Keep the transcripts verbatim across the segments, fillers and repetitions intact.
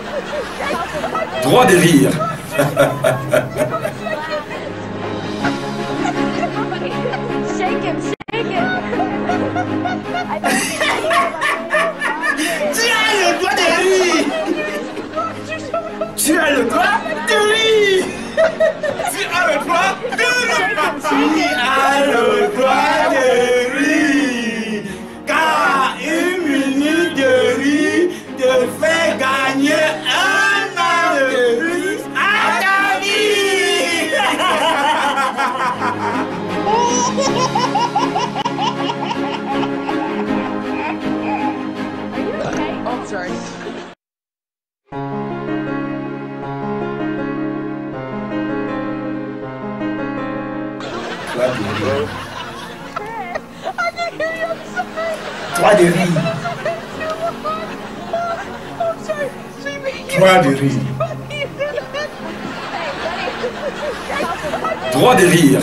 Droit de rire. Shake it, shake it. Tu as le droit de rire. Tu as le droit de rire. Tu as le droit de rire. Tu as le droit de rire. Car une minute de rire te fait gagner un an de plus à ta vie. Oh, sorry. Droit de rire. Droit de rire. Droit de rire.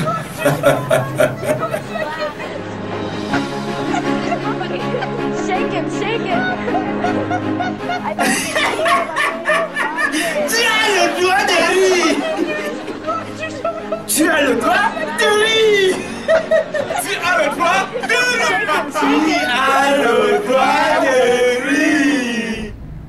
Shake it, shake it. Tu as le droit de rire. Tu as le droit de rire. Tu as le droit de rire. Tu as le droit de rire.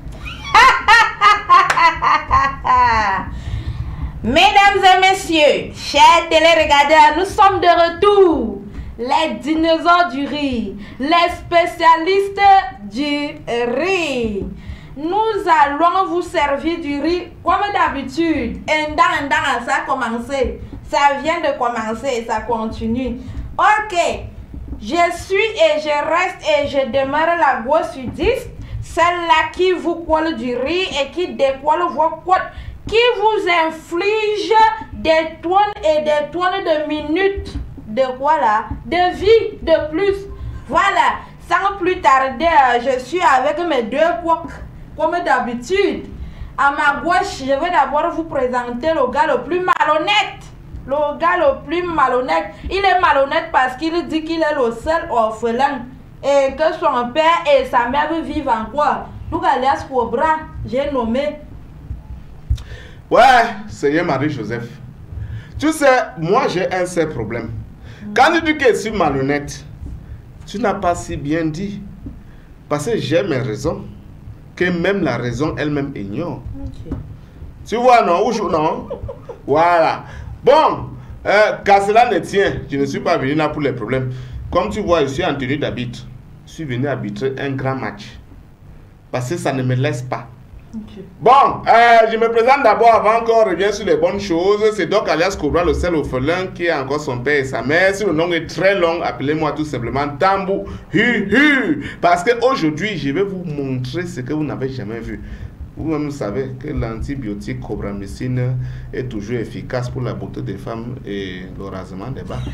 Mesdames et messieurs, chers téléregardeurs, nous sommes de retour. Les dinosaures du riz, les spécialistes du riz. Nous allons vous servir du riz comme d'habitude. Et dans, dans, ça a commencé. Ça vient de commencer, ça continue. Ok, je suis et je reste et je demeure la grosse sudiste, celle-là qui vous colle du riz et qui décolle vos côtes, qui vous inflige des tonnes et des tonnes de minutes de quoi là, de vie de plus. Voilà, sans plus tarder, je suis avec mes deux coques comme d'habitude. À ma gauche, je vais d'abord vous présenter le gars le plus malhonnête. Le gars le plus malhonnête. Il est malhonnête parce qu'il dit qu'il est le seul orphelin et que son père et sa mère vivent encore. Donc alias Cobra, j'ai nommé. Ouais, Seigneur Marie-Joseph. Tu sais, moi j'ai un seul problème. Quand tu dis que je suis malhonnête, tu n'as pas si bien dit. Parce que j'ai mes raisons, que même la raison elle-même ignore. Okay. Tu vois, non? Ou non? Voilà. Bon, euh, qu'à cela ne tient, je ne suis pas venu là pour les problèmes. Comme tu vois, je suis en tenue d'arbitre. Je suis venu arbitrer un grand match. Parce que ça ne me laisse pas. Okay. Bon, euh, je me présente d'abord avant qu'on revienne sur les bonnes choses. C'est donc alias Cobra, le seul orphelin qui a encore son père et sa mère. Si le nom est très long, appelez-moi tout simplement Tambou Hu Hu. Parce qu'aujourd'hui, je vais vous montrer ce que vous n'avez jamais vu. Vous-même savez que l'antibiotique cobramycine est toujours efficace pour la beauté des femmes et le rasement des bas.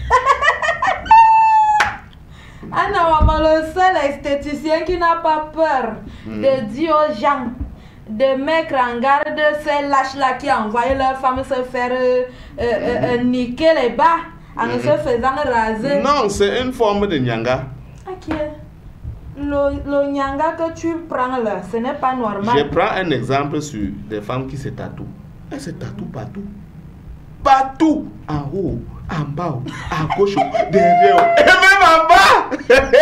Ah non, maman, le seul esthéticien qui n'a pas peur mm. de dire aux gens de mettre en garde ces lâches-là qui envoient leurs femmes se faire euh, euh, euh, niquer les bas en mm. se faisant raser. Non, c'est une forme de nyanga. Ok. Le, le nyanga que tu prends là, ce n'est pas normal. Je prends un exemple sur des femmes qui se tatouent. Elles se tatouent partout. Partout. En haut, en bas, à gauche, derrière, et même en bas.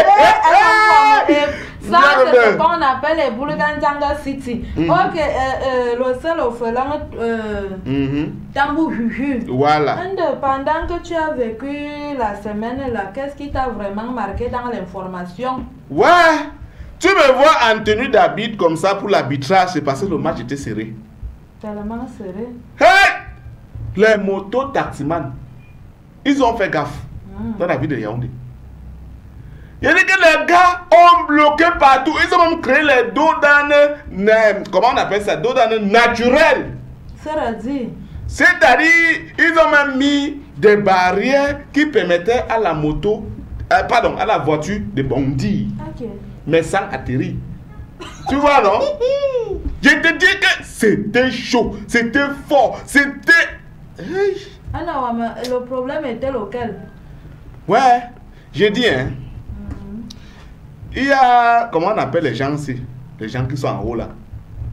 Ça, c'est ce qu'on appelle les Boulgandjanga City. Mm -hmm. Ok, euh, euh, le seul orphelin, euh, mm -hmm. Tambou Huhu. Voilà. Pendant que tu as vécu la semaine là, qu'est-ce qui t'a vraiment marqué dans l'information? Ouais, tu me vois en tenue d'arbitre comme ça pour l'arbitrage, c'est parce que le match était serré. Tellement serré. Hey! Les motos taximans, ils ont fait gaffe mm. dans la ville de Yaoundé. Il y a dit que les gars ont bloqué partout. Ils ont même créé les dos d'âne, comment on appelle ça, dos d'âne naturels. C'est-à-dire C'est-à-dire, ils ont même mis des barrières qui permettaient à la moto, euh, pardon, à la voiture de bondir. Okay. Mais sans atterrir. Tu vois, non? Je te dis que c'était chaud, c'était fort, c'était... Hey. Ah non, mais le problème était lequel? Ouais, j'ai dit, hein. Il y a, comment on appelle les gens ici? Les gens qui sont en haut là.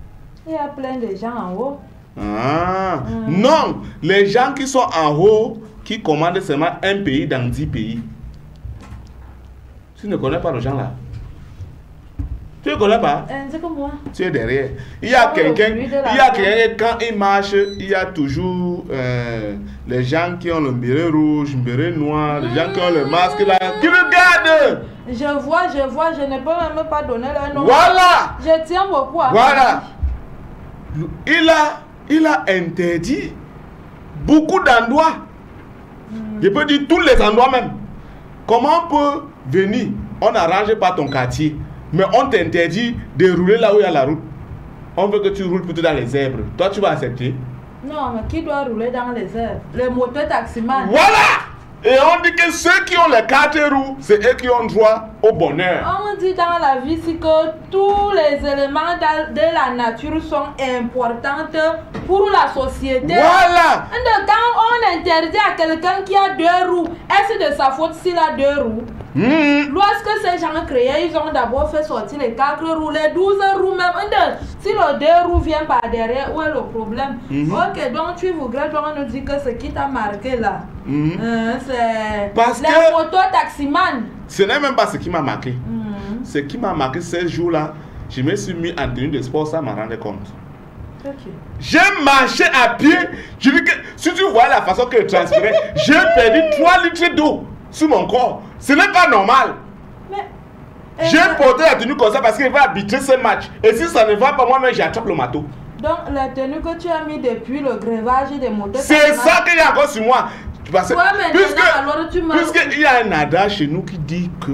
Il y a plein de gens en haut. Ah, mm. Non, les gens qui sont en haut, qui commandent seulement un pays dans dix pays. Tu ne connais pas les gens là? Tu ne connais pas? Euh, c'est comme moi. Tu es derrière. Il y a Oh, quelqu'un, celui de il y la a quelqu'un, quand il marche, il y a toujours euh, les gens qui ont le béret rouge, le béret noir, les gens qui ont le masque là, qui regardent. Je vois, je vois, je ne peux même pas donner leur nom. Voilà. Je tiens beaucoup à Voilà. Il a, il a interdit beaucoup d'endroits. Mm. Je peux dire tous les endroits même. Comment on peut venir? On n'arrange pas ton quartier, mais on t'interdit de rouler là où il y a la route. On veut que tu roules plutôt dans les zèbres. Toi, tu vas accepter? Non, mais qui doit rouler dans les zèbres? Les moteurs taximans. Voilà! Et on dit que ceux qui ont les quatre roues, c'est eux qui ont droit au bonheur. On dit dans la vie c'est que tous les éléments de la nature sont importants pour la société. Voilà! Quand on interdit à quelqu'un qui a deux roues, est-ce de sa faute s'il a deux roues? Mmh. Lorsque ces gens créaient, ils ont d'abord fait sortir les quatre roues, les douze roues même. Si le deux roues vient par derrière, où est le problème? Mmh. Ok, donc tu voudrais nous dire que ce qui t'a marqué là, mmh. euh, c'est parce les que motos taximans. Ce n'est même pas ce qui m'a marqué. Mmh. Ce qui m'a marqué ces jours-là, je me suis mis en tenue de sport sans m'en rendre compte. Okay. J'ai marché à pied. Je dis que si tu vois la façon que je transpirais, j'ai perdu trois litres d'eau sur mon corps. Ce n'est pas normal. Mais, j'ai euh, porté la tenue comme ça parce qu'il va arbitrer ce match. Et si ça ne va pas, moi-même, j'attrape le marteau. Donc, la tenue que tu as mis depuis le greffage des moteurs. C'est ça qu'il y a encore sur moi. Parce que, ouais, puisque, alors tu puisqu'il y a un adage chez nous qui dit que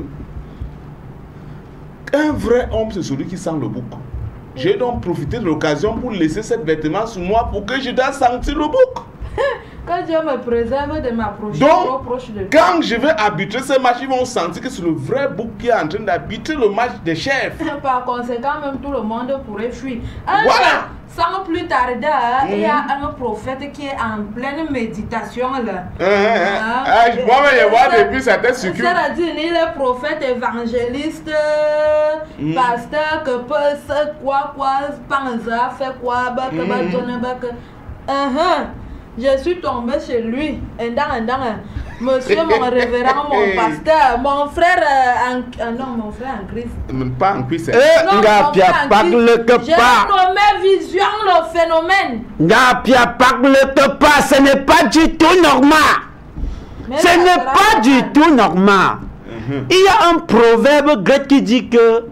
un vrai homme, c'est celui qui sent le bouc. J'ai donc profité de l'occasion pour laisser cette vêtement sur moi pour que je dois sentir le bouc. Quand Dieu me préserve de m'approcher trop proche de lui. Quand je vais arbitrer ce match, ils vont sentir que c'est le vrai bouc qui est en train d'arbitrer le match des chefs. Par conséquent, même tout le monde pourrait fuir. Un voilà. Jour, sans plus tarder, mmh. il y a un prophète qui est en pleine méditation là. Mmh. Ah, ah, moi, je vois depuis certains circuits. C'est-à-dire, il est prophète, évangéliste, mmh. pasteur, que peut quoi, quoi, pense, fait quoi, bah, que bah, donne, bah, que. Uh-huh. Je suis tombé chez lui, et dans, dans, monsieur mon révérend, mon pasteur, mon frère, euh, en, euh, non, mon frère en Christ. Pas en Christ. Eh, Ngapia parle que J'ai pas. nommé vision le phénomène. Ngapia parle que pas, ce n'est pas du tout normal. Mais ce n'est pas du tout normal. Mm-hmm. Il y a un proverbe grec qui dit que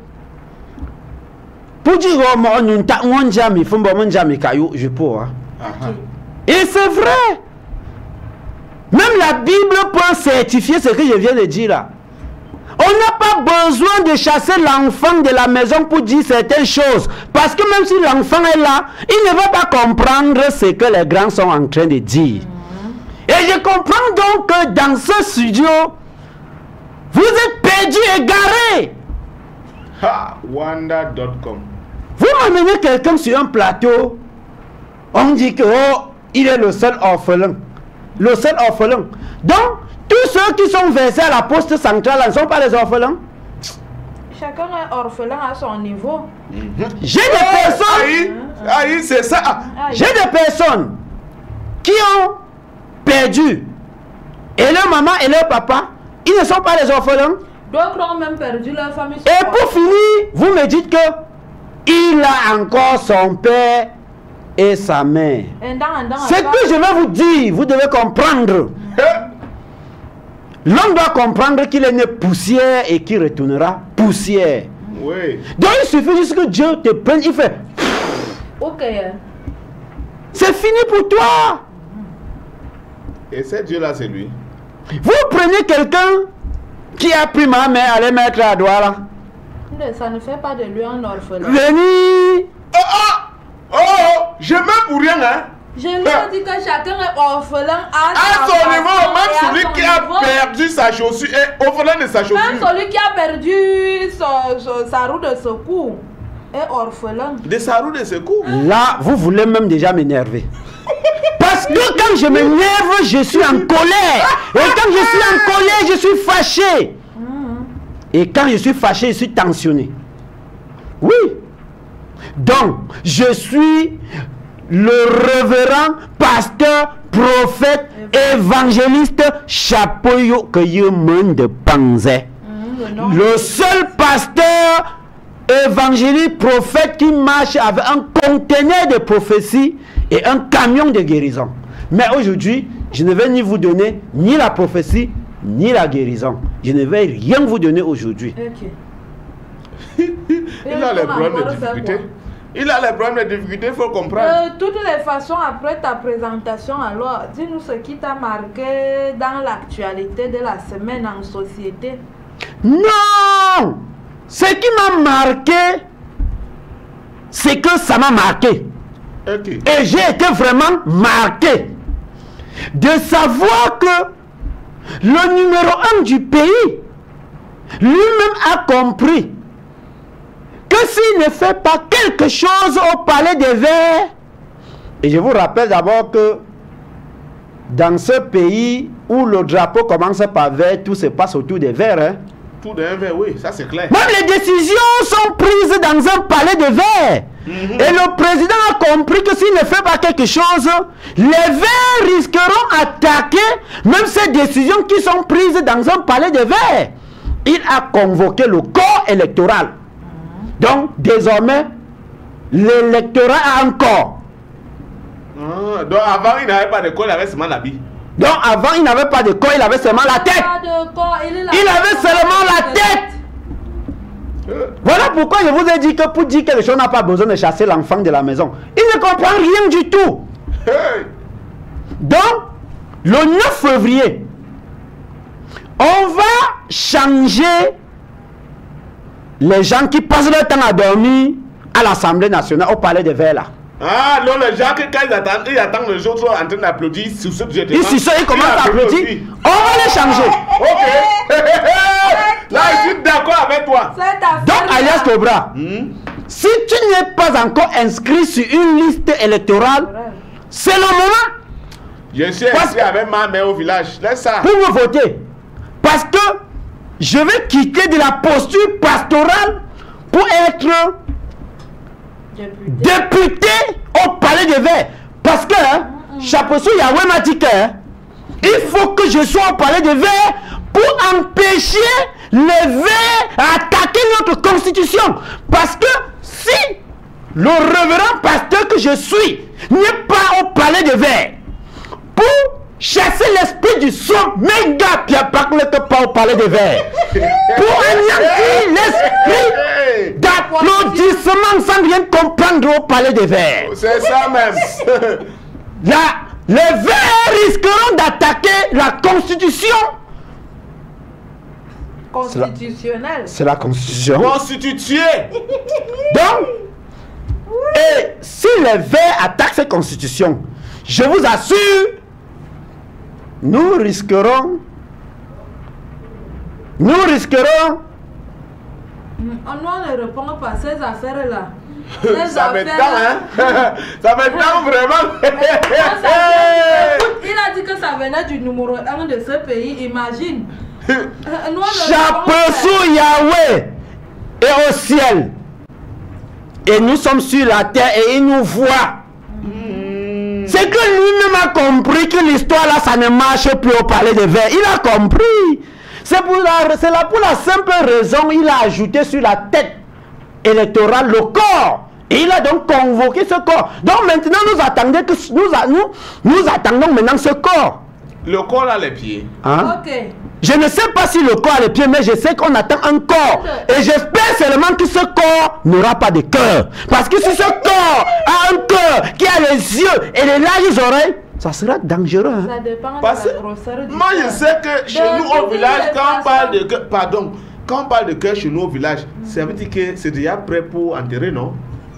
pour dire oh, on jamais, faut bon jamais caillou, je peux. Et c'est vrai. Même la Bible peut certifier ce que je viens de dire là. On n'a pas besoin de chasser l'enfant de la maison pour dire certaines choses. Parce que même si l'enfant est là, il ne va pas comprendre ce que les grands sont en train de dire. Mmh. Et je comprends donc que dans ce studio, vous êtes perdu, égaré. Ha, wanda point com. Vous m'amenez quelqu'un sur un plateau, on dit que oh, il est le seul orphelin. Le seul orphelin. Donc, tous ceux qui sont versés à la poste centrale ne sont pas les orphelins. Chacun est orphelin à son niveau. Mmh. J'ai des oh, personnes. Aïe, aïe, c'est ça. J'ai des personnes qui ont perdu. Et leur maman et leur papa, ils ne sont pas les orphelins. D'autres ont même perdu leur famille. Et pour finir, vous me dites que il a encore son père et sa mère. C'est que je vais vous dire, vous devez comprendre. L'homme doit comprendre qu'il est né poussière et qu'il retournera poussière. Oui. Donc il suffit juste que Dieu te prenne, il fait. Ok. C'est fini pour toi. Et ce Dieu-là, c'est lui. Vous prenez quelqu'un qui a pris ma mère à les mettre à doigt là. Ça ne fait pas de lui un orphelin. Venez. Oh, oh. Oh, je mets pour rien, hein. Je lui ai dit que chacun est orphelin à, à son niveau. Même celui qui a niveau. perdu sa chaussure est orphelin de sa chaussure. Même celui qui a perdu son, son, sa roue de secours est orphelin. De sa roue de secours. Là, vous voulez même déjà m'énerver. Parce que quand je m'énerve, je suis en colère. Et quand je suis en colère, je suis fâché. Et quand je suis fâché, je suis tensionné. Oui. Donc, je suis le révérend pasteur, prophète, évangéliste, chapeau que je me dépensais. Le seul pasteur, évangéliste, prophète qui marche avec un conteneur de prophétie et un camion de guérison. Mais aujourd'hui, je ne vais ni vous donner ni la prophétie, ni la guérison. Je ne vais rien vous donner aujourd'hui. Ok. Il a les problèmes de difficulté. Il a les problèmes de difficulté, il faut comprendre. De toutes les façons, après ta présentation, alors, dis-nous ce qui t'a marqué dans l'actualité de la semaine en société. Non! Ce qui m'a marqué, c'est que ça m'a marqué. Okay. Et j'ai été vraiment marqué de savoir que le numéro un du pays lui-même a compris que s'il ne fait pas quelque chose au palais des Verts, et je vous rappelle d'abord que dans ce pays où le drapeau commence par vert, tout se passe autour des Verts. Hein. Tout d'un verre, oui, ça c'est clair. Même les décisions sont prises dans un palais de verre. Mm-hmm. Et le président a compris que s'il ne fait pas quelque chose, les Verts risqueront d'attaquer même ces décisions qui sont prises dans un palais de verre. Il a convoqué le corps électoral. Donc, désormais, l'électorat a un corps. Ah, donc, avant, il n'avait pas de corps, il avait seulement l'habit. Donc, avant, il n'avait pas de corps, il avait seulement la tête. Corps, il, il avait seulement la tête. Euh. Voilà pourquoi je vous ai dit que pour dire quelque chose, on n'a pas besoin de chasser l'enfant de la maison. Il ne comprend rien du tout. Hey. Donc, le neuf février, on va changer les gens qui passent leur temps à dormir à l'Assemblée nationale, au palais des Verts là. Ah, non, les gens, quand ils attendent, ils attendent les autres en train d'applaudir sur ce budget. Ils sont, ils commencent à applaudir. On va les changer. Ok. Là, je suis d'accord avec toi. Donc, alias Cobra, hmm? Si tu n'es pas encore inscrit sur une liste électorale, c'est le moment. Je suis inscrit avec ma mère au village. Laisse ça. Pour me voter. Parce que je vais quitter de la posture pastorale pour être député, député au palais des Verts. Parce que hein, mm -hmm. Chapeau-sou Yahweh m'a dit que hein, il faut que je sois au palais des Verts pour empêcher les Verts à attaquer notre constitution. Parce que si le révérend pasteur que je suis n'est pas au palais des Verts pour chasser l'esprit du son, mais gars, Pierre Pac n'était pas au palais des Verts. Pour anéantir l'esprit d'applaudissement sans rien comprendre au palais des Verts. C'est ça même. Là, les Verts risqueront d'attaquer la constitution. Constitutionnelle. C'est la, la constitution. Constituée. Donc, et si les Verts attaquent cette constitution, je vous assure, nous risquerons, nous risquerons. On ne répond pas à ces affaires-là. Ça m'étonne, hein? Ça m'étonne vraiment. Il a dit que ça venait du numéro un de ce pays, imagine. Chapeau-sou Yahweh est au ciel. Et nous sommes sur la terre et il nous voit. C'est que lui-même a compris que l'histoire là, ça ne marche plus au palais des Verts. Il a compris. C'est pour la, c'est là pour la simple raison, il a ajouté sur la tête électorale le corps. Et il a donc convoqué ce corps. Donc maintenant, nous attendons que nous, nous, nous attendons maintenant ce corps. Le corps a les pieds. Hein? Ok. Je ne sais pas si le corps a les pieds, mais je sais qu'on attend un corps. Et j'espère seulement que ce corps n'aura pas de cœur. Parce que si ce corps a un cœur qui a les yeux et les larges oreilles, ça sera dangereux. Hein? Ça dépend Parce de la grosseur du moi, je cœur. sais que chez De nous au village, quand on façons. parle de cœur, pardon, quand on parle de cœur chez nous au village, ça veut dire que c'est déjà prêt pour enterrer, non?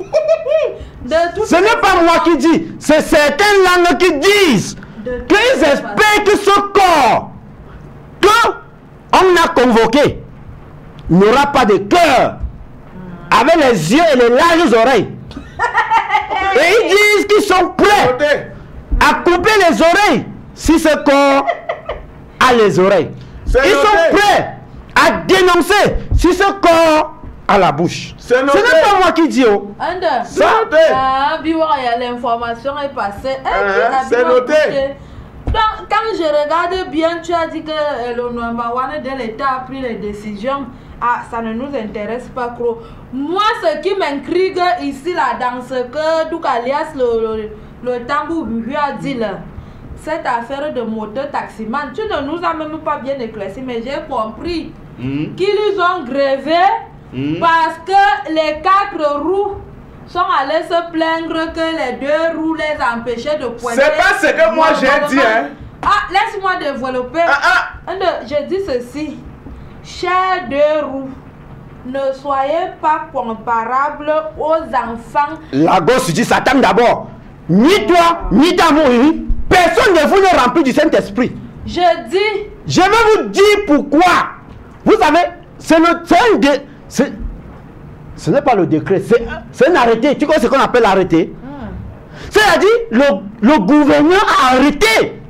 Ce n'est pas moi qui dis, c'est certaines langues qui disent qu'ils espèrent que ce corps que on a convoqué n'aura pas de cœur, avec les yeux et les larges oreilles. Et ils disent qu'ils sont prêts à couper les oreilles si ce corps a les oreilles. Ils sont prêts à dénoncer si ce corps à la bouche. Ce C'est n'est noté. pas moi qui dis. Oh. Inde. C'est noté. Ah, Biwa, il y a l'information est passée. Eh, Hein, tu as c'est bien noté. écouté. Donc, quand je regarde bien, tu as dit que euh, le number one de l'État a pris les décisions. Ah, ça ne nous intéresse pas trop. Moi, ce qui m'intrigue ici, là, dans ce que Douk alias le, le, le Tambou Bubu a dit là, cette affaire de moteur taximan, tu ne nous as même pas bien éclairci, mais j'ai compris Mhm. qu'ils ont grévé Mhm. parce que les quatre roues sont allés se plaindre que les deux roues les empêchaient de pointer. C'est pas ce que moi j'ai dit, hein. Ah, laisse-moi développer. Ah, ah. Inde, je dis ceci. Chers deux roues, ne soyez pas comparables aux enfants. La gosse dit Satan d'abord. Ni toi, ni ta mouille. Personne de vous n'est rempli du Saint-Esprit. Je dis, Je vais vous dire pourquoi. Vous savez, c'est le c'est un dé- c'est- ce n'est pas le décret, c'est c'est un arrêté. Tu connais ce qu'on appelle arrêté? C'est-à-dire, le, le gouverneur a arrêté.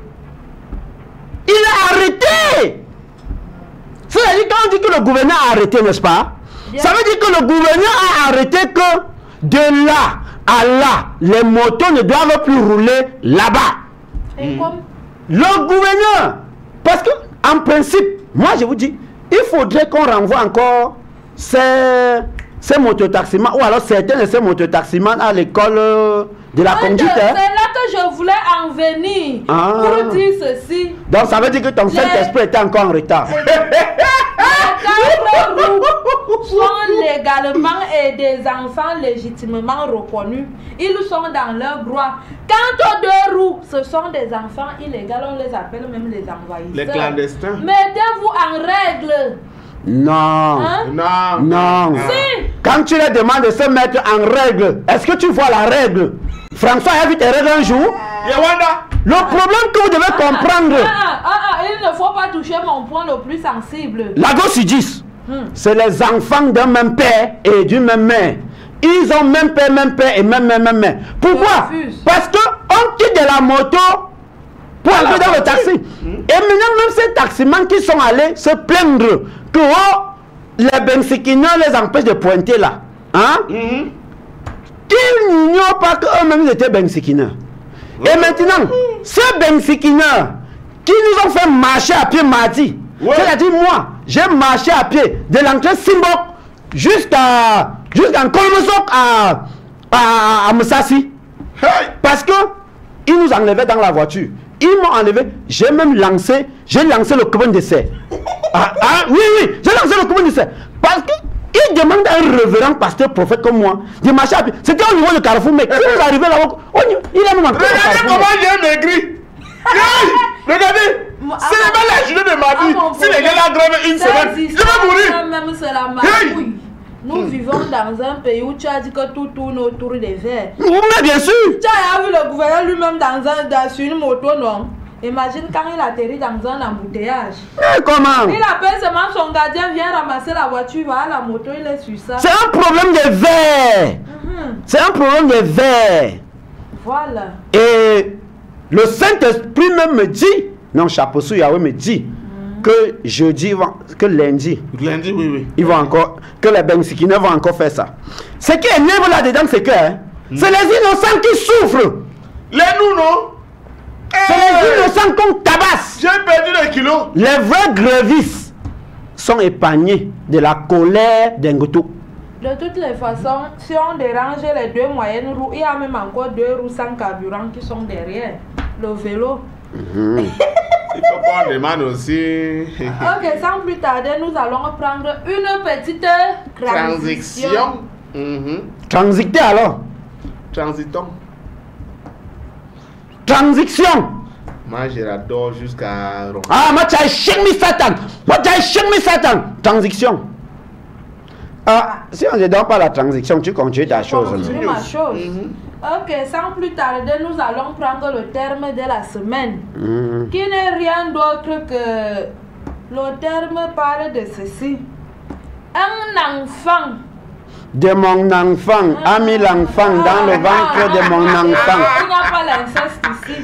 Il a arrêté. C'est-à-dire, quand on dit que le gouverneur a arrêté, n'est-ce pas? Bien. Ça veut dire que le gouverneur a arrêté que de là à là, les motos ne doivent plus rouler là-bas. et comme Le gouverneur, parce que en principe, moi je vous dis, il faudrait qu'on renvoie encore ces, ces mototaximans, ou alors certains de ces mototaximans à l'école euh, de la Inde, conduite. c'est hein. là que je voulais en venir Ah. pour dire ceci. Donc ça veut dire que ton Les- Saint-Esprit était encore en retard. Les quatre roues sont légalement et des enfants légitimement reconnus. Ils sont dans leurs droits. Quant aux deux roues, ce sont des enfants illégaux, on les appelle même les envahisseurs. Les clandestins. Mettez-vous en règle. Non. Hein? Non. Non. Si. Quand tu leur demandes de se mettre en règle, est-ce que tu vois la règle? François a vu tes règles un jour. Yawanda. Le problème que vous devez comprendre, Ah, ah, ah, il ne faut pas toucher mon point le plus sensible. la Gossidis, Hmm. c'est les enfants d'un même père et d'une même mère. Ils ont même père, même père et même mère, même mère. Pourquoi? Je refuse. Parce qu'on quitte de la moto pour entrer dans le taxi. Et maintenant, même ces taximans qui sont allés se plaindre que oh, les bensikineurs les empêchent de pointer là. Hein? Mhm. Qu'ils n'ignorent pas qu'eux-mêmes ils étaient bensikineurs. Et maintenant, ces bensikineurs qui nous ont fait marcher à pied mardi, Ouais. c'est-à-dire moi, j'ai marché à pied de l'entrée Simbok jusqu'à jusqu'à Kolmosok à, à, à Moussassi. Hey. Parce que ils nous enlevaient dans la voiture. Ils m'ont enlevé. J'ai même lancé, j'ai lancé le commande de serre. Ah, ah, oui, oui, j'ai lancé le commande de serre. Parce que il demande à un révérend pasteur prophète comme moi de marcher à pied. C'était au niveau de Carrefour, mais quand il est arrivé là-haut, on- il a même entré au Regardez Carrefour. comment j'ai maigri. Hey. Regardez. Moi, Ce n'est pas la journée de Ah, mardi. mon Si les problème, gars là gravent une ces semaine, je histoires, vais mourir. Même c'est la magouille. Nous vivons dans un pays où tu as dit que tout tourne autour des verres. Mais bien sûr. Tu as vu le gouverneur lui-même dans un, dans, sur une moto, non? Imagine quand il atterrit dans un embouteillage. Mais comment? Il appelle seulement son gardien, vient ramasser la voiture, va à la moto, il est sur ça. C'est un problème de verre. Mhm. C'est un problème de verre. Voilà. Et le Saint-Esprit même me dit, non, chapeau sous Yahweh me dit, que jeudi, vont- que lundi, Lundi, oui, oui. ils vont encore, que les Bensikines vont encore faire ça. Ce qui énerve là-dedans, c'est que hein, c'est les innocents qui souffrent. Les nous, non? C'est les innocents qu'on tabasse. J'ai perdu les kilos. Les vrais grévistes sont épargnés de la colère d'Engoto. De toutes les façons, si on dérange les deux moyennes roues, il y a même encore deux roues sans carburant qui sont derrière. Le vélo. Il faut qu'on demande aussi. Ok, sans plus tarder, nous allons prendre une petite transition. Transition. Mhm. Transiter alors. Transitons. Transition. Moi, je l'adore jusqu'à. Ah, moi, tu as changé Satan. Moi, tu as changé Satan. Transition. Ah, si on ne donne pas la transition, tu continues ta chose. Continue non? ma chose. Mhm. Ok, sans plus tarder, nous allons prendre le terme de la semaine, Mhm. qui n'est rien d'autre que le terme parle de ceci. Un enfant. De mon enfant, a mis l'enfant dans le ventre de mon enfant. Il n'y a pas l'inceste ici.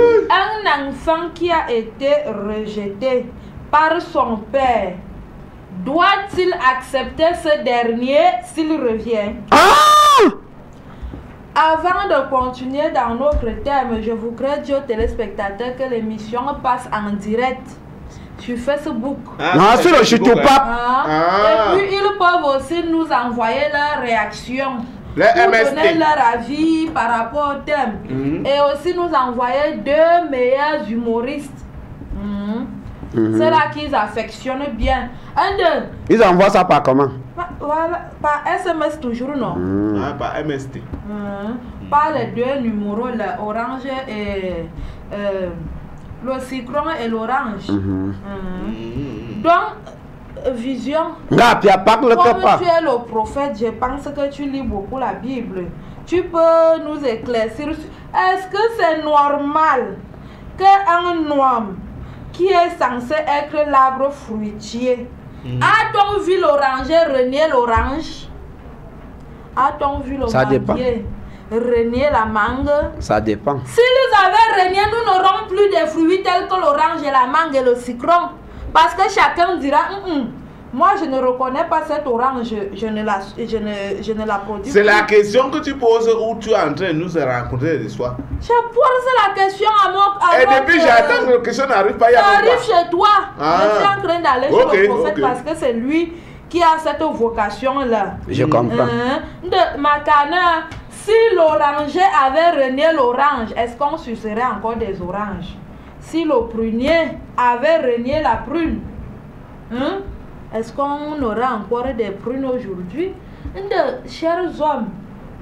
Un enfant qui a été rejeté par son père doit-il accepter ce dernier s'il revient? Ah! Avant de continuer dans notre thème, je voudrais dire aux téléspectateurs que l'émission passe en direct sur Facebook. Ah, Non, sur le chute Facebook, pas. Hein? Ah. Et puis ils peuvent aussi nous envoyer leurs réactions, Les nous M S T. donner leur avis par rapport au thème. Mhm. Et aussi nous envoyer deux meilleurs humoristes. Mhm. Mhm. Ceux-là qu'ils affectionnent bien. Un de... Ils envoient ça par comment? pa- Voilà, par S M S toujours, non? Hmm. Ah, par M S T. Mhm. Par les deux numéros, l'orange et... euh, le citron et l'orange. Mhm. Mhm. Donc, euh, Vision, Nga pia pak le comme pas. tu es le prophète, je pense que tu lis beaucoup la Bible. Tu peux nous éclaircir. Est-ce que c'est normal qu'un homme qui est censé être l'arbre fruitier, a-t-on vu l'oranger renier l'orange? A-t-on vu le Ça dépend. manguier renier la mangue? Ça dépend. S'ils avaient renié, nous n'aurons plus de fruits tels que l'orange et la mangue et le citron. Parce que chacun dira, hum, hum, moi je ne reconnais pas cette orange, je ne la, je ne, je ne la produis C'est plus. la question que tu poses où tu es en train de nous raconter des histoires. Je pose la question à mon à Et votre- depuis j'attends que la question n'arrive pas. Il y a Ça arrive longtemps. chez toi. Ah. Je suis en train d'aller Ok, chez le prophète ok. parce que c'est lui qui a cette vocation-là. Je comprends. Hein? De Macana, si l'oranger avait renié l'orange, est-ce qu'on sucerait encore des oranges? Si le prunier avait renié la prune, hein? Est-ce qu'on aura encore des prunes aujourd'hui? De chers hommes,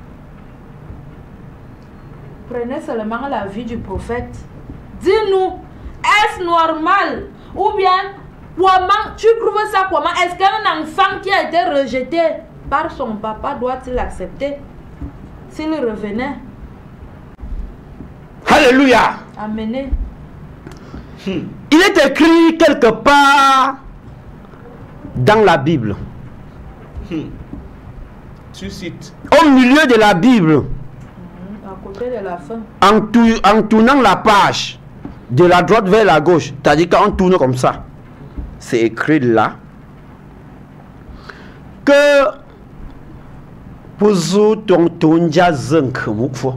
prenez seulement la vie du prophète. Dis-nous, est-ce normal? Ou bien, comment tu trouves ça comment? Est-ce qu'un enfant qui a été rejeté par son papa doit-il accepter s'il revenait? Alléluia. Amener. Il est écrit quelque part dans la Bible, Tu cites. au milieu de la Bible, À côté de la fin. en, tou- en tournant la page de la droite vers la gauche, c'est-à-dire quand on tourne comme ça, c'est écrit là que Puzu ton tonja zinc mukfo.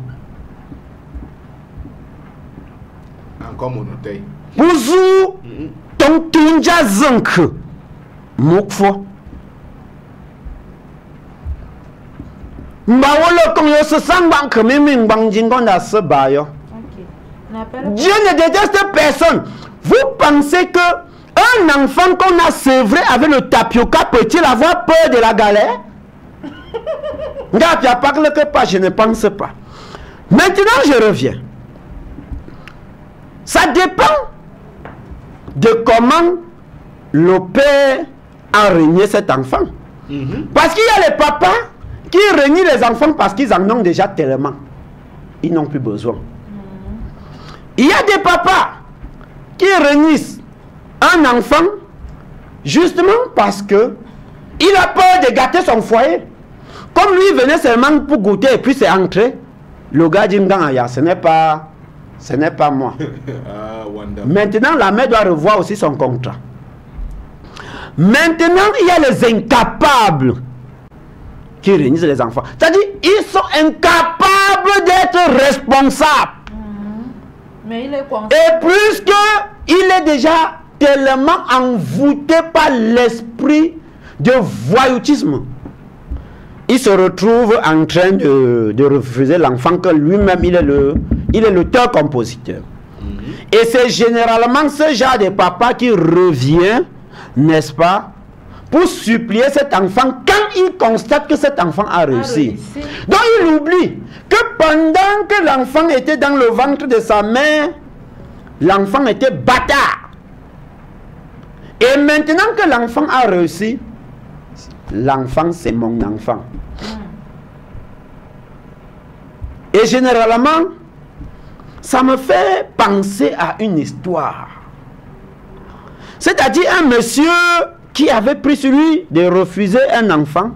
Encore mon orteil. Puzu ton tonja zinc mukfo. Mbawolo kon yo se sangban kemimi ngbang jingonda se bayo. Ok. On appelle- Dieu ne déteste personne. Vous pensez que un enfant qu'on a sévré avec le tapioca peut-il avoir peur de la galère? Regarde, parle que pas, je ne pense pas. Maintenant, je reviens. Ça dépend de comment le père a régné cet enfant. Parce qu'il y a les papas qui renient les enfants parce qu'ils en ont déjà tellement. Ils n'ont plus besoin. Il y a des papas qui renissent un enfant justement parce que il a peur de gâter son foyer. Comme lui venait seulement pour goûter et puis c'est entré, le gars dit Aya, ce n'est pas, ce n'est pas moi. Ah, wonderful. Maintenant, la mère doit revoir aussi son contrat. Maintenant, il y a les incapables qui réunissent les enfants. C'est-à-dire, ils sont incapables d'être responsables. Mais il est conscient. Et puisque il est déjà tellement envoûté par l'esprit de voyoutisme, il se retrouve en train de, de refuser l'enfant que lui-même, il est le, il est l'auteur-compositeur. Et c'est généralement ce genre de papa qui revient, n'est-ce pas, pour supplier cet enfant quand il constate que cet enfant a réussi. réussi. Donc il oublie que pendant que l'enfant était dans le ventre de sa mère, l'enfant était bâtard. Et maintenant que l'enfant a réussi, l'enfant c'est mon enfant. Et généralement, ça me fait penser à une histoire. C'est-à-dire un monsieur qui avait pris sur lui de refuser un enfant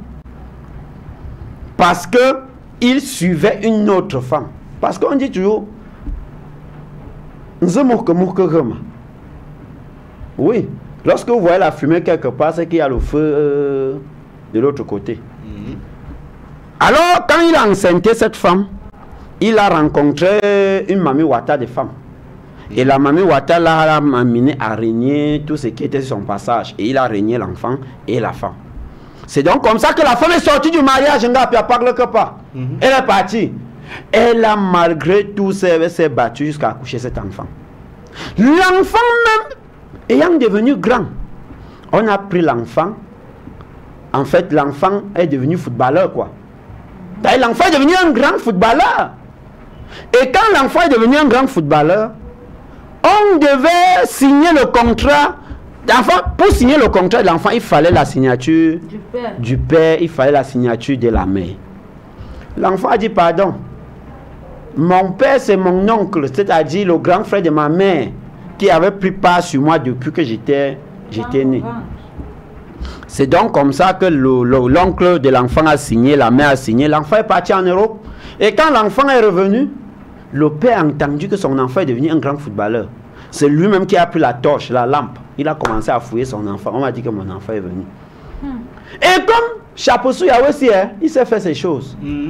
parce que il suivait une autre femme. Parce qu'on dit toujours, oui, Lorsque vous voyez la fumée quelque part, c'est qu'il y a le feu euh, de l'autre côté. Mm-hmm. Alors, quand il a enceinté cette femme, il a rencontré une Mami Wata de femme. Mm-hmm. Et la Mami Wata l'a amené à régner tout ce qui était sur son passage. Et il a régné l'enfant et la femme. C'est donc comme ça que la femme est sortie du mariage. Elle n'a pas quelque part. Mm-hmm. Elle est partie. Elle a malgré tout s'est battue jusqu'à accoucher cet enfant. L'enfant même ayant devenu grand, on a pris l'enfant. En fait, l'enfant est devenu footballeur, quoi. L'enfant est devenu un grand footballeur. Et quand l'enfant est devenu un grand footballeur, on devait signer le contrat. Enfin, pour signer le contrat de l'enfant, il fallait la signature du père. du père, il fallait la signature de la mère. L'enfant a dit pardon. Mon père, c'est mon oncle, c'est-à-dire le grand frère de ma mère, qui avait pris part sur moi depuis que j'étais j'étais né. C'est donc comme ça que l'oncle de l'enfant a signé, la mère a signé. L'enfant est parti en Europe. Et quand l'enfant est revenu, le père a entendu que son enfant est devenu un grand footballeur. C'est lui-même qui a pris la torche, la lampe. Il a commencé à fouiller son enfant. On m'a dit que mon enfant est venu. Hmm. Et comme chapeau sous Yahweh, aussi, hein, il sait faire ces choses. Hmm.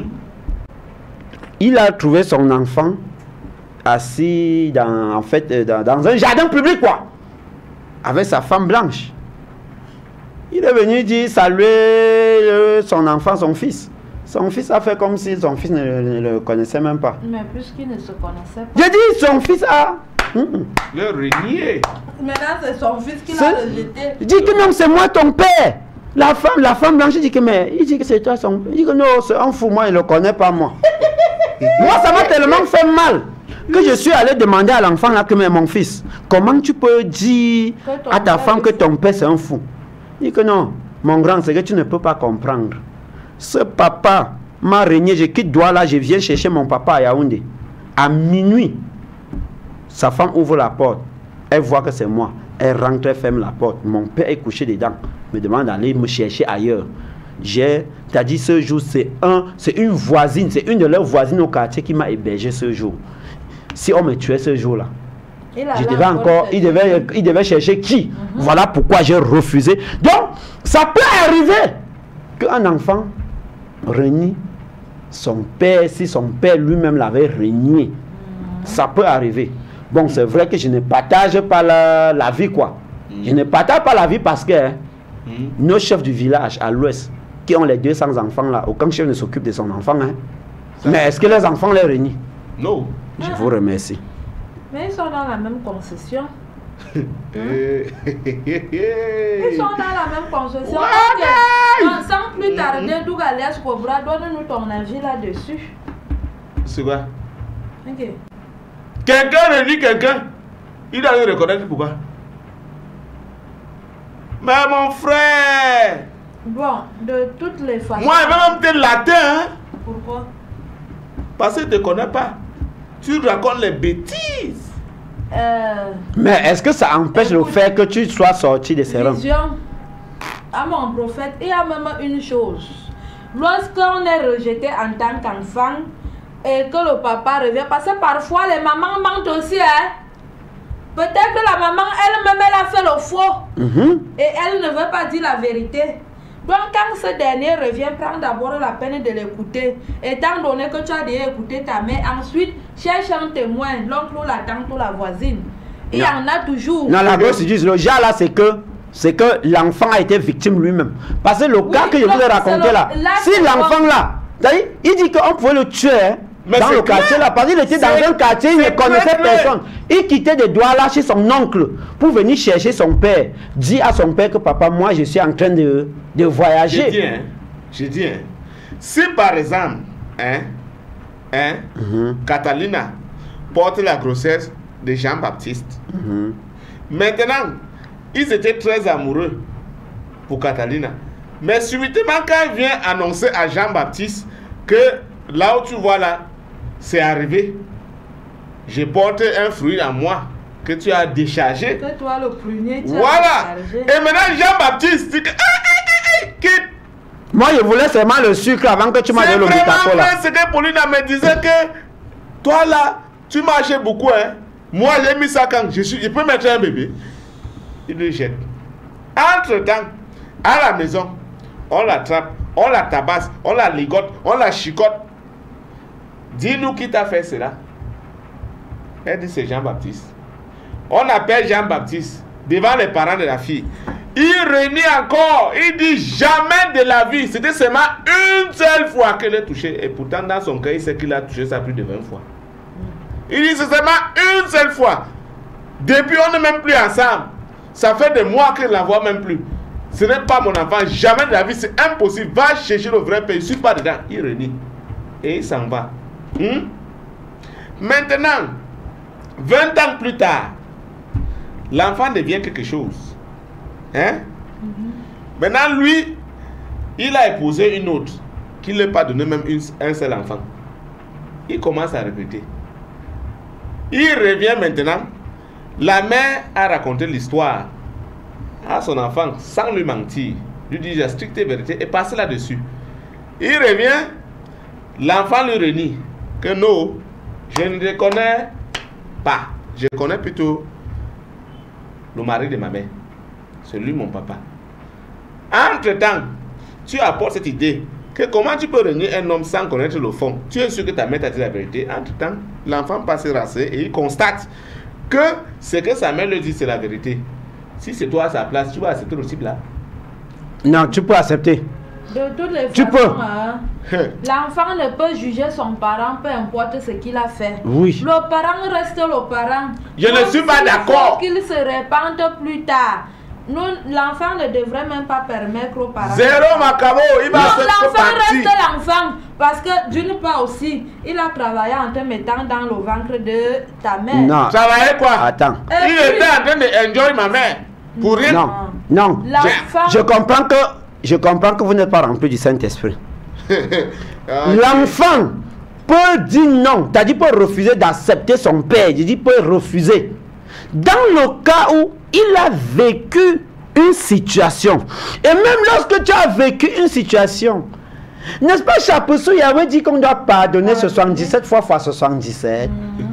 Il a trouvé son enfant assis dans, en fait, dans, dans un jardin public, quoi, avec sa femme blanche. Il est venu dire saluer euh, son enfant, son fils. Son fils a fait comme si son fils ne, ne, ne le connaissait même pas. Mais puisqu'il ne se connaissait pas. J'ai dit son fils a... Le renier. Maintenant c'est son fils qui l'a rejeté. Il dit que non, c'est moi ton père. La femme, la femme blanche, il dit que mais, il dit que c'est toi son père. Il dit que non, c'est un fou, moi, il ne le connaît pas, moi. Moi, ça m'a tellement fait mal que je suis allé demander à l'enfant là que mais mon fils, comment tu peux dire à ta femme que ton père c'est un fou? Il dit que non, mon grand, c'est que tu ne peux pas comprendre. Ce papa m'a régné, je quitte Douala, je viens chercher mon papa à Yaoundé. À minuit, sa femme ouvre la porte, elle voit que c'est moi. Elle rentre, elle ferme la porte. Mon père est couché dedans, me demande d'aller me chercher ailleurs. J'ai, t'as dit ce jour, c'est un, c'est une voisine, c'est une de leurs voisines au quartier qui m'a hébergé ce jour. Si on me tuait ce jour-là, je devais encore, il devait, il devait chercher qui. Mm-hmm. Voilà pourquoi j'ai refusé. Donc, ça peut arriver qu'un enfant renie son père, si son père lui-même l'avait renié. Mm-hmm. Ça peut arriver. Bon, c'est vrai que je ne partage pas la, la vie, quoi. Mm-hmm. Je ne partage pas la vie parce que hein, mm-hmm. nos chefs du village à l'ouest, qui ont les deux cents enfants là, aucun chef ne s'occupe de son enfant. Hein. Mais est-ce que les enfants les renient? Non. Je vous remercie. Mais ils sont dans la même concession. Hein? Ils sont dans la même concession. Okay. Donc, sans plus tarder, mm-hmm. Dougalias Cobra, donne-nous ton avis là-dessus. C'est quoi? Ok. Quelqu'un renie quelqu'un, il doit le reconnaître pourquoi? Mais mon frère! Bon, de toutes les façons. Moi, je vais même te latin. Hein? Pourquoi? Parce que tu ne te connais pas. Tu racontes les bêtises. Euh, Mais est-ce que ça empêche écoute, le fait que tu sois sorti de ces rangs? À mon prophète, il y a même une chose. Lorsqu'on est rejeté en tant qu'enfant et que le papa revient, parce que parfois les mamans mentent aussi, hein. Peut-être que la maman elle-même elle a fait le faux mm-hmm. et elle ne veut pas dire la vérité. Donc quand ce dernier revient, prends d'abord la peine de l'écouter. Étant donné que tu as déjà écouté ta mère, ensuite cherche un témoin, l'oncle ou la tante ou la voisine. Il y en a toujours. Non, la grosse dit, le genre là c'est que c'est que l'enfant a été victime lui-même. Parce que le oui, cas que je vous ai raconté là, là si l'enfant là, il dit qu'on pouvait le tuer. Hein, mais dans le quartier là, parce qu'il était dans un quartier, il ne connaissait personne. Il quittait des doigts là chez son oncle pour venir chercher son père. Dit à son père que papa, moi je suis en train de, de voyager. J'ai dit, hein, j'ai dit, hein, si par exemple, hein, hein, mm-hmm. Catalina porte la grossesse de Jean-Baptiste, mm-hmm. maintenant, ils étaient très amoureux pour Catalina. Mais subitement, quand il vient annoncer à Jean-Baptiste que là où tu vois là, c'est arrivé. J'ai porté un fruit à moi que tu as déchargé. Que toi le prunier, tu voilà. As et maintenant Jean-Baptiste dit que hey, hey, hey, quitte. Moi je voulais seulement le sucre avant que tu m'as donné le Coca-Cola. C'est que Paulina me disait que toi là, tu marchais beaucoup. Hein. Moi j'ai mis ça quand je suis. Je peux mettre un bébé. Il le jette. Entre-temps, à la maison, on l'attrape, on la tabasse, on la ligote, on la chicote. Dis-nous qui t'a fait cela. Elle dit c'est Jean-Baptiste. On appelle Jean-Baptiste devant les parents de la fille. Il renie encore. Il dit jamais de la vie. C'était seulement une seule fois qu'elle est touchée. Et pourtant dans son cœur, il sait qu'il a touché ça plus de vingt fois. Il dit c'est seulement une seule fois. Depuis on n'est même plus ensemble. Ça fait des mois qu'il ne la voit même plus. Ce n'est pas mon enfant. Jamais de la vie. C'est impossible. Va chercher le vrai père. Il ne suit pas dedans. Il renie. Et il s'en va. Hmm? Maintenant, vingt ans plus tard, l'enfant devient quelque chose. Hein? Mm-hmm. Maintenant, lui, il a épousé une autre qui ne lui a pas donné même une, un seul enfant. Il commence à répéter. Il revient maintenant. La mère a raconté l'histoire à son enfant sans lui mentir. Lui dit la stricte vérité et passe là-dessus. Il revient. L'enfant lui renie que non, je ne le connais pas. Je connais plutôt le mari de ma mère. C'est lui mon papa. Entre-temps, tu apportes cette idée que comment tu peux renier un homme sans connaître le fond. Tu es sûr que ta mère t'a dit la vérité. Entre-temps, l'enfant passe rassé et il constate que ce que sa mère lui dit c'est la vérité. Si c'est toi à sa place, tu vas accepter aussi là. Non, tu peux accepter. De toutes les tu façons, peux. Hein, l'enfant ne peut juger son parent, peu importe ce qu'il a fait. Oui. Le parent reste le parent. Je ne suis pas d'accord. Qu'il se répande plus tard. Nous, l'enfant ne devrait même pas permettre aux parents. Zéro Macabo, il va se l'enfant reste l'enfant. Parce que d'une part aussi, il a travaillé en te mettant dans le ventre de ta mère. Non. Travailler quoi? Attends. Et il puis, était en train de enjoy ma mère. Pour rien. Non. Non. L'enfant- Je, je comprends que je comprends que vous n'êtes pas rempli du Saint-Esprit. L'enfant peut dire non. Tu as dit peut refuser d'accepter son père. Je dis peut refuser. Dans le cas où il a vécu une situation. Et même lorsque tu as vécu une situation, n'est-ce pas, Chapeau-Sou, il avait dit qu'on doit pardonner soixante-dix-sept fois fois soixante-dix-sept.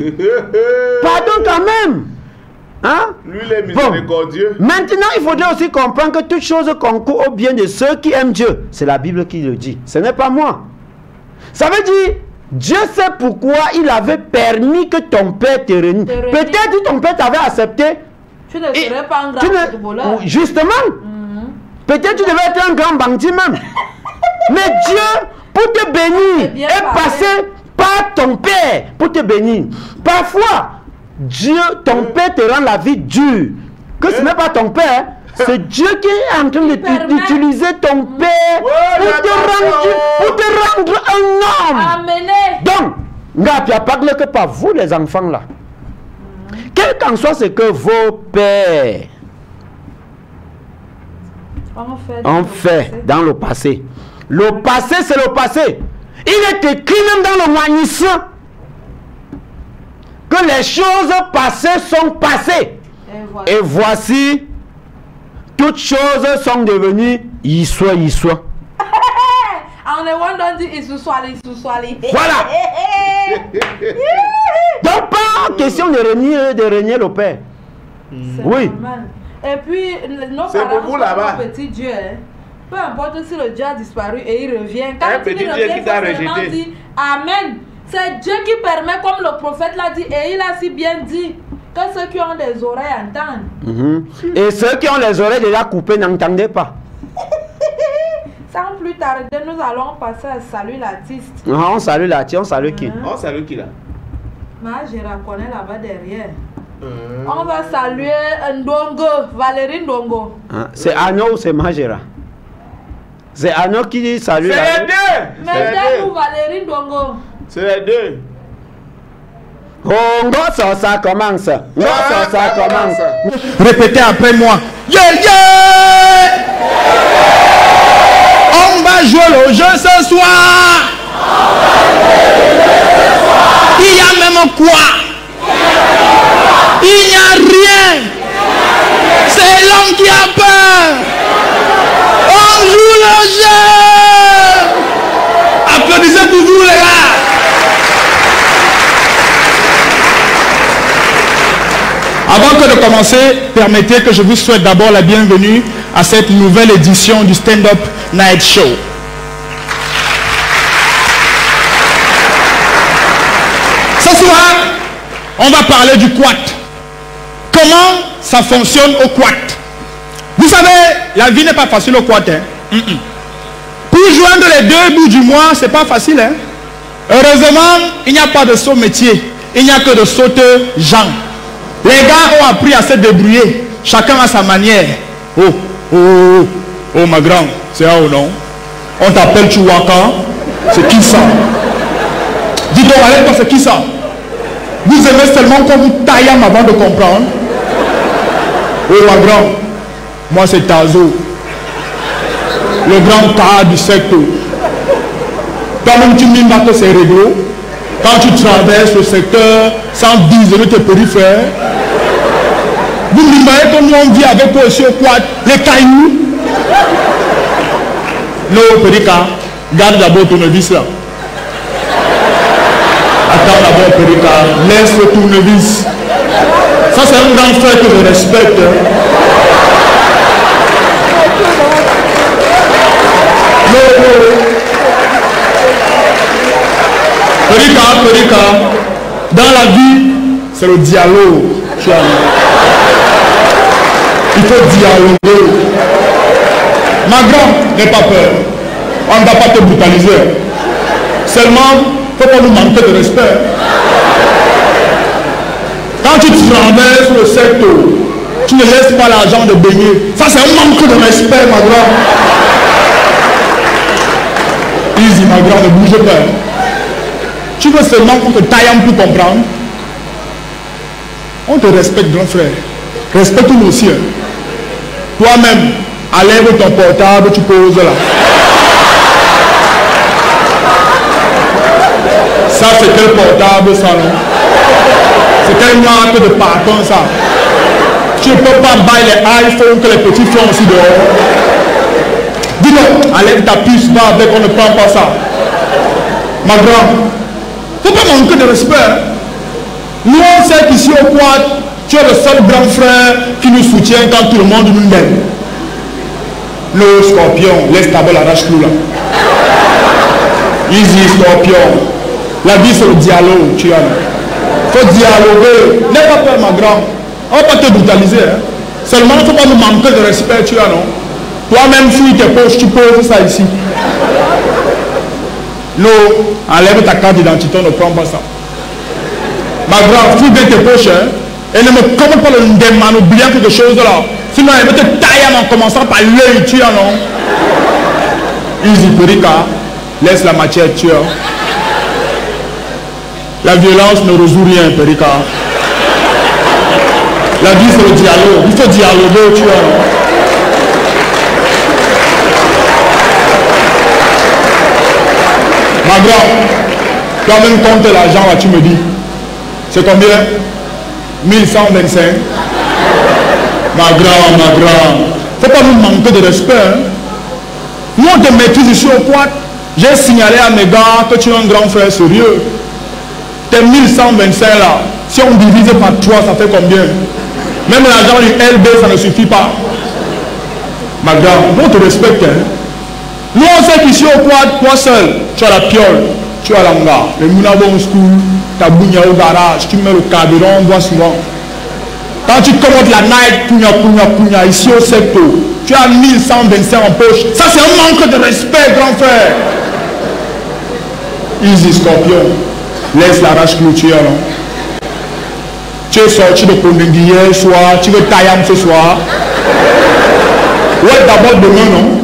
Pardon quand même. Hein? Lui, il est miséricordieux. Bon. Maintenant, il faudrait aussi comprendre que toute chose concourt au bien de ceux qui aiment Dieu. C'est la Bible qui le dit. Ce n'est pas moi. Ça veut dire, Dieu sait pourquoi il avait permis que ton père te renie. Peut-être que ton père t'avait accepté. Tu ne serais pas un grand Tu ne- footballeur. Justement. Mm-hmm. Peut-être tu devais être un grand bandit même. Mais Dieu, pour te bénir, bien est parlé. passé par ton père pour te bénir. Parfois, Dieu, ton père te rend la vie dure. Que ce n'est pas ton père, c'est Dieu qui est en train de permet. d'utiliser ton père Ouais, pour, te rendre, pour te rendre un homme. Amenez. Donc, Ngapia parle que par vous les enfants là. Quel qu'en soit ce que vos pères On fait. ont fait dans le passé. Le passé, c'est le passé. Il est écrit même dans le Manisson que les choses passées sont passées. Et voilà. Et voici, toutes choses sont devenues Yiswa Yiswa. On est on dit il se soit il se soit. Voilà. Donc, pas question de renier, de renier le père. C'est Oui. normal. Et puis, nos C'est parents pour vous sont là-bas. un petit Dieu. Hein. Peu importe si le Dieu a disparu et il revient. Quand Un il petit Dieu revient, qui t'a il faut seulement rejeté. dire Amen. C'est Dieu qui permet, comme le prophète l'a dit, et il a si bien dit, que ceux qui ont des oreilles entendent. Mhm. Et ceux qui ont les oreilles déjà coupées n'entendaient pas. Sans plus tarder, nous allons passer à Salut l'artiste. Ah, on salue la on salue qui? On salue qui là? Moi, je la connais là-bas derrière. Euh, On va saluer Ndongo, Valérie Ndongo. Hein, c'est Arnaud ou c'est Magera? C'est Arnaud qui dit salut C'est la les deux! C'est les Mesdames ou deux! Valérie Ndongo. C'est les deux! Oh, ngo ça, ça commence. Ngo ça, ça commence. Répétez après moi. Yeah, yeah! On va jouer le jeu ce soir. Il y a même quoi? Il n'y a rien. C'est l'homme qui a peur. On joue le jeu. Applaudissez pour vous les gars. Avant que de commencer, permettez que je vous souhaite d'abord la bienvenue à cette nouvelle édition du Stand-Up Night Show. Ce soir, on va parler du quat. Comment ça fonctionne au quat? Vous savez, la vie n'est pas facile au quat. Hein? Mm -mm. Pour joindre les deux bouts du mois, c'est pas facile. Hein? Heureusement, il n'y a pas de saut métier. Il n'y a que de sauteurs gens. Les gars ont appris à se débrouiller. Chacun à sa manière. Oh, oh, oh, oh, ma grande, c'est un ou non? On t'appelle Chouaka. C'est qui ça? Dis donc, allez-toi, c'est qui ça? Vous aimez seulement qu'on vous taille avant de comprendre? Oh, ma grande, moi c'est Tazo. Le grand cas du secteur. Toi-même, tu mimes que c'est réglo. Quand tu traverses le secteur sans viser tes périphères, vous m'imaginez que nous on vit avec toi aussi au quad, les cailloux. Non, Périka, garde d'abord ton tournevis là. Attends d'abord, Périka, laisse le tournevis. Ça, c'est un grand frère que je respecte. Non, non. Périka, Périka, dans la vie, c'est le dialogue. Il faut dialoguer. Ma grande, n'aie pas peur. On ne va pas te brutaliser. Seulement, il ne faut pas nous manquer de respect. Quand tu traverses le secteur, tu ne laisses pas l'argent de baigner. Ça, c'est un manque de respect, ma grande. Easy, ma grande, ne bouge pas. Tu veux seulement qu'on te taille pour comprendre? On te respecte, grand frère. Respecte-nous aussi. Hein. Toi-même, enlève ton portable, tu poses là. Ça, c'est quel portable, ça, non? C'est quelle marque de parton, ça? Tu ne peux pas bailler les iPhones que les petits font aussi dehors. Dis-donc, enlève ta puce, va avec, on ne prend pas ça. Ma grande, il ne faut pas manquer de respect. Nous, on sait qu'ici au quad, tu es le seul grand frère qui nous soutient quand tout le monde nous aime. Le scorpion, laisse ta belle arrache-clou là. Easy, scorpion. La vie, c'est le dialogue, tu as. Il faut dialoguer. N'aie pas peur, ma grande. On ne va pas te brutaliser. Hein. Seulement, il ne faut pas nous manquer de respect, tu as, non? Toi-même, fouille tes poches, tu poses ça ici. Non, enlève ta carte d'identité, on ne prend pas ça. Ma grande, fouille bien tes poches, hein, et ne me commande pas le ndem en oubliant quelque chose là. Sinon, elle va te tailler en commençant par l'œil, tu as, non? Easy, Périka, laisse la matière, tu as. La violence ne résout rien, Périka. La vie, c'est le dialogue. Il faut dialoguer, tu as, non? Ma grande, toi-même compte l'argent là, tu me dis. C'est combien? mille cent vingt-cinq. Ma grande, ma grande. Faut pas nous manquer de respect. Hein? Nous on te maîtrise ici au quad. J'ai signalé à mes gars que tu es un grand frère sérieux. Tes mille cent vingt-cinq là, si on divise par trois, ça fait combien? Même l'argent du L B, ça ne suffit pas. Ma grande, on te respecte. Hein? Nous on sait qu'ici au quad, toi seul, tu as la piole, tu as l'anga, le Mounabon School, ta bougna au garage, tu mets le carburant, on voit souvent. Quand tu commandes la night, pugna, pugna, pugna, ici au secteur, tu as mille cent vingt-cinq en poche. Ça c'est un manque de respect, grand frère. Easy, scorpion. Laisse la rage clôture, non? Tu es sorti de Pondengui hier soir, tu veux tailler ce soir. Ouais, d'abord demain, non?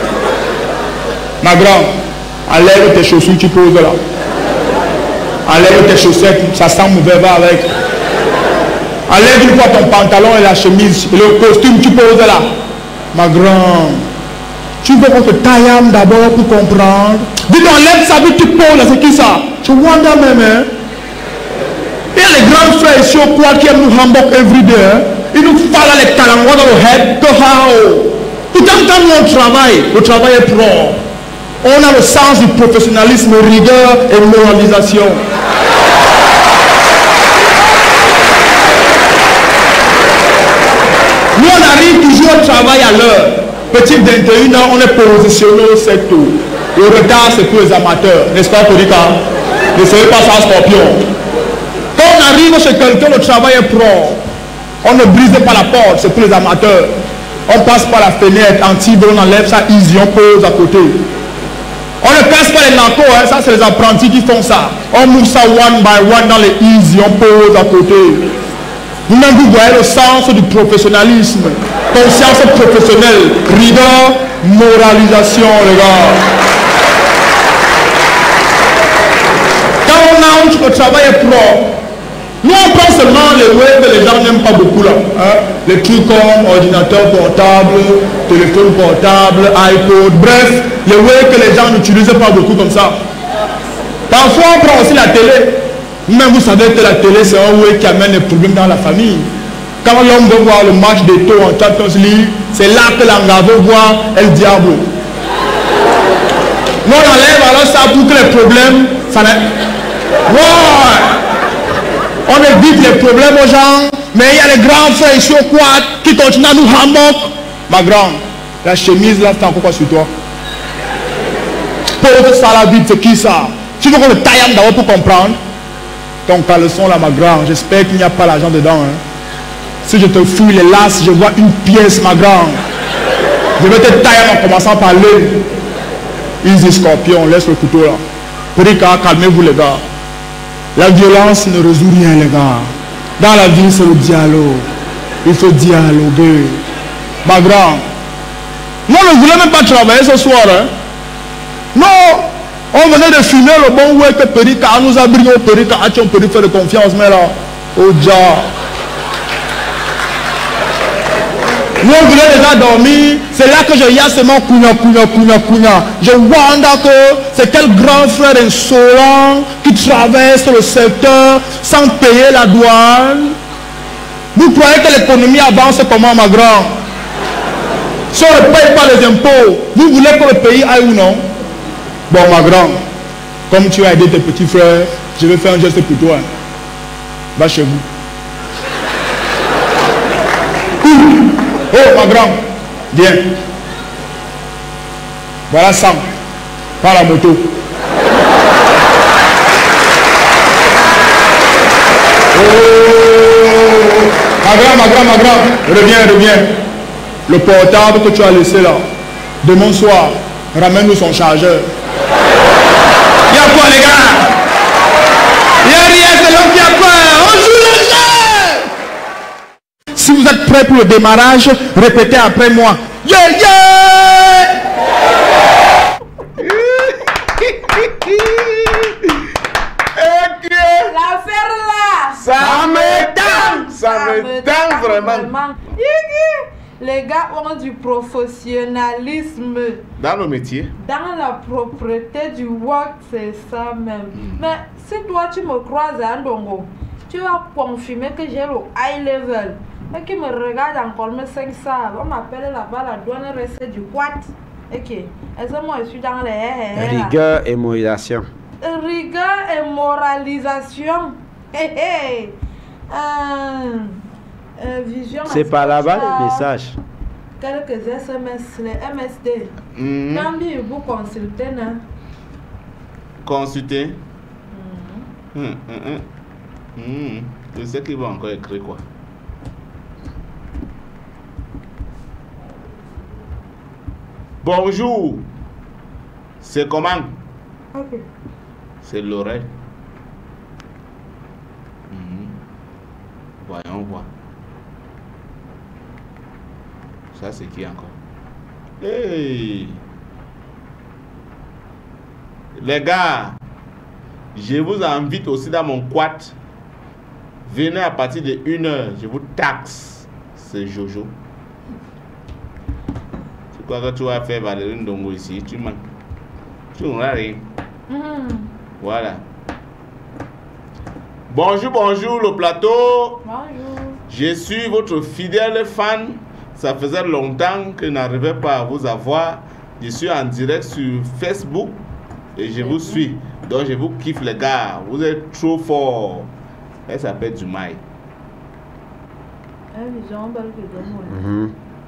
Ma grande, enlève tes chaussures, tu poses là. Enlève tes chaussettes, ça sent mauvais, va avec. Enlève une fois ton pantalon et la chemise, et le costume, tu poses là. Ma grande, tu veux qu'on te taille d'abord pour comprendre. Dis donc, enlève ça, puis tu poses là, c'est qui ça? Tu vois même, hein? Il y a les grands frères ici au quad qui aiment nous hamburg everyday, hein? Ils nous font les calangois dans le head, que how? Pourtant, quand nous on travaille, le travail est propre. On a le sens du professionnalisme, rigueur et moralisation. Nous, on arrive toujours au travail à l'heure. Petit vingt et une heures, on est positionné au secteur. Le retard, c'est pour les amateurs. N'est-ce pas, Porika? Ne soyez pas ça, scorpion. Quand on arrive chez quelqu'un, le travail est propre. On ne brise pas la porte, c'est pour les amateurs. On passe par la fenêtre, anti-bro, on enlève ça, easy, on pose à côté. On ne casse pas les narcos, hein, ça c'est les apprentis qui font ça. On move ça one by one dans les easy, on pose à côté. Vous-même, vous voyez le sens du professionnalisme. Conscience professionnelle, rigueur, moralisation, les gars. Quand on entre, le travail est propre. Nous, on prend seulement les web que les gens n'aiment pas beaucoup là. Hein? Les trucs comme ordinateur portable, téléphone portable, iPod, bref, les web que les gens n'utilisent pas beaucoup comme ça. Parfois, on prend aussi la télé. Même vous savez que la télé, c'est un web qui amène des problèmes dans la famille. Quand l'homme veut voir le match des taux en Champions League, c'est là que l'anga veut voir El Diablo. Nous, on enlève alors ça pour que les problèmes, ça n'est... Ouais. On évite les problèmes aux gens, mais il y a les grands frères ici au quad qui continuent à nous hammock. Ma grande, la chemise là, c'est encore quoi sur toi? Pauvre salavide, c'est qui ça? Tu veux qu'on le taille d'abord pour comprendre? Ton caleçon là, ma grande, j'espère qu'il n'y a pas l'argent dedans. Hein. Si je te fouille les lasses, je vois une pièce, ma grande. Je vais te tailler en commençant par l'œil. Easy scorpion, laisse le couteau là. Porika, calmez-vous les gars. La violence ne résout rien, les gars. Dans la vie, c'est le dialogue. Il faut dialoguer. Ma grande, nous ne voulons même pas travailler ce soir. Hein? Non, on venait de fumer le bon ouais que Porika nous a brillé au Porika. Ah, tu peux lui faire de confiance, mais là, oh Dieu. Nous, on voulait déjà dormir. C'est là que je y a seulement couina, couina, couina, couina. Je vois que c'est quel grand frère insolent qui traverse le secteur sans payer la douane. Vous croyez que l'économie avance comment, ma grande? Si on ne paye pas les impôts, vous voulez que le pays aille ou non? Bon, ma grande, comme tu as aidé tes petits frères, je vais faire un geste pour toi. Va chez vous. Oh, ma grande, viens. Voilà Sam. Prends la moto. Oh, ma grande, ma grande, ma grande. Reviens, reviens. Le portable que tu as laissé là, demain soir, ramène-nous son chargeur. Il y a quoi, les gars? Il y a rien, c'est l'homme qui a peur. On joue le jeu. Si vous êtes prêts pour le démarrage, répétez après moi. Yeah, yeah! L'affaire là, Ça me tente, ça me tente vraiment. Les gars ont du professionnalisme. Dans le métier. Dans la propreté du work, c'est ça même. Mais si toi tu me croises à Ndongo, tu vas confirmer que j'ai le high level. Et qui me regarde encore mes cinq ça. On m'appelle là-bas la douane restée du quat. Ok. Est-ce que moi je suis dans les... Rigueur et moralisation. Rigueur et moralisation. Hey, hey. Euh, euh, vision. C'est par là-bas le message. Quelques S M S, les M S D. Mm. Quand vous consultez, non? Consulter. Mm. Mm, mm, mm. Je sais qu'il va encore écrire quoi. Bonjour. C'est comment? Ok. C'est l'oreille. Mm. Voyons voir. Ça, c'est qui encore? Hey! Les gars, je vous invite aussi dans mon quat. Venez à partir de une heure. Je vous taxe. C'est Jojo. Tu crois que tu vas faire Valérie Ndongo ici? Tu manques. Tu n'auras rien. Mm. Voilà. Bonjour, bonjour le plateau. Bonjour. Je suis votre fidèle fan. Ça faisait longtemps que je n'arrivais pas à vous avoir. Je suis en direct sur Facebook et je vous suis. Donc je vous kiffe les gars. Vous êtes trop forts. Elle s'appelle Dumaï. Mm-hmm.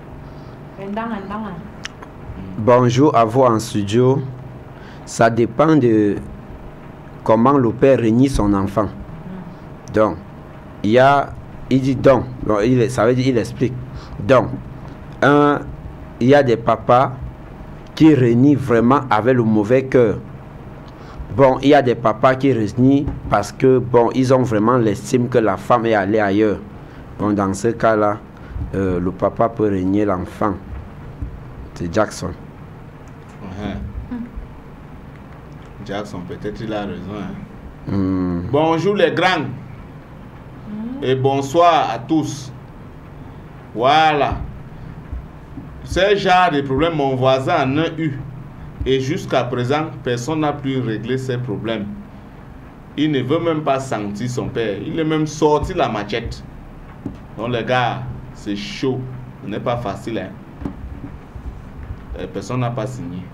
Bonjour à vous en studio. Ça dépend de comment le père réunit son enfant. Donc, il y a, il dit donc, bon, il, ça veut dire il explique. Donc, un, il y a des papas qui réunissent vraiment avec le mauvais cœur. Bon, il y a des papas qui réunissent parce que, bon, ils ont vraiment l'estime que la femme est allée ailleurs. Bon, dans ce cas-là, euh, le papa peut régner l'enfant. C'est Jackson. Uh-huh. Jackson, peut-être il a raison. Hein. Mm. Bonjour les grands. Mm. Et bonsoir à tous. Voilà. Ce genre de problème, mon voisin en a eu. Et jusqu'à présent, personne n'a pu régler ces problèmes. Il ne veut même pas sentir son père. Il est même sorti la machette. Donc les gars, c'est chaud. Ce n'est pas facile. Hein. Et personne n'a pas signé.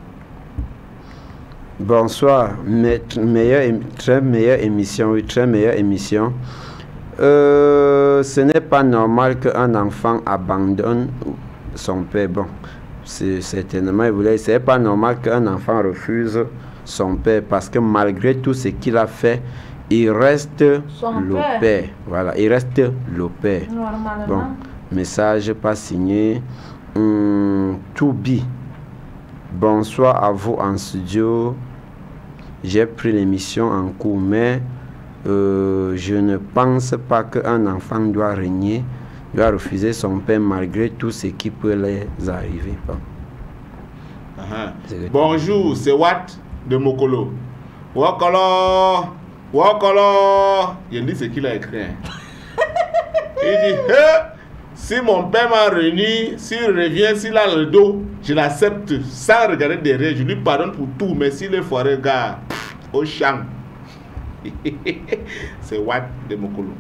Bonsoir. Me meilleure, très meilleure émission. Oui, très meilleure émission. Euh, ce n'est pas normal qu'un enfant abandonne son père. Bon, c'est certainement, ce n'est pas normal qu'un enfant refuse son père parce que malgré tout ce qu'il a fait, il reste son le père. père. Voilà, il reste le père. Bon, message pas signé. Hum, Toubi. Bonsoir à vous en studio. J'ai pris l'émission en cours, mais euh, je ne pense pas qu'un enfant doit régner, doit refuser son père malgré tout ce qui peut les arriver. Bon. Uh-huh. Bonjour, c'est Watt de Mokolo. Wakolo, Wakolo. Il dit ce qu'il a écrit. Il dit, hey, si mon père m'a réuni, s'il revient, s'il a le dos, je l'accepte sans regarder derrière. Je lui pardonne pour tout, mais s'il est foiré, gars, au champ. C'est Watt de Mokolo.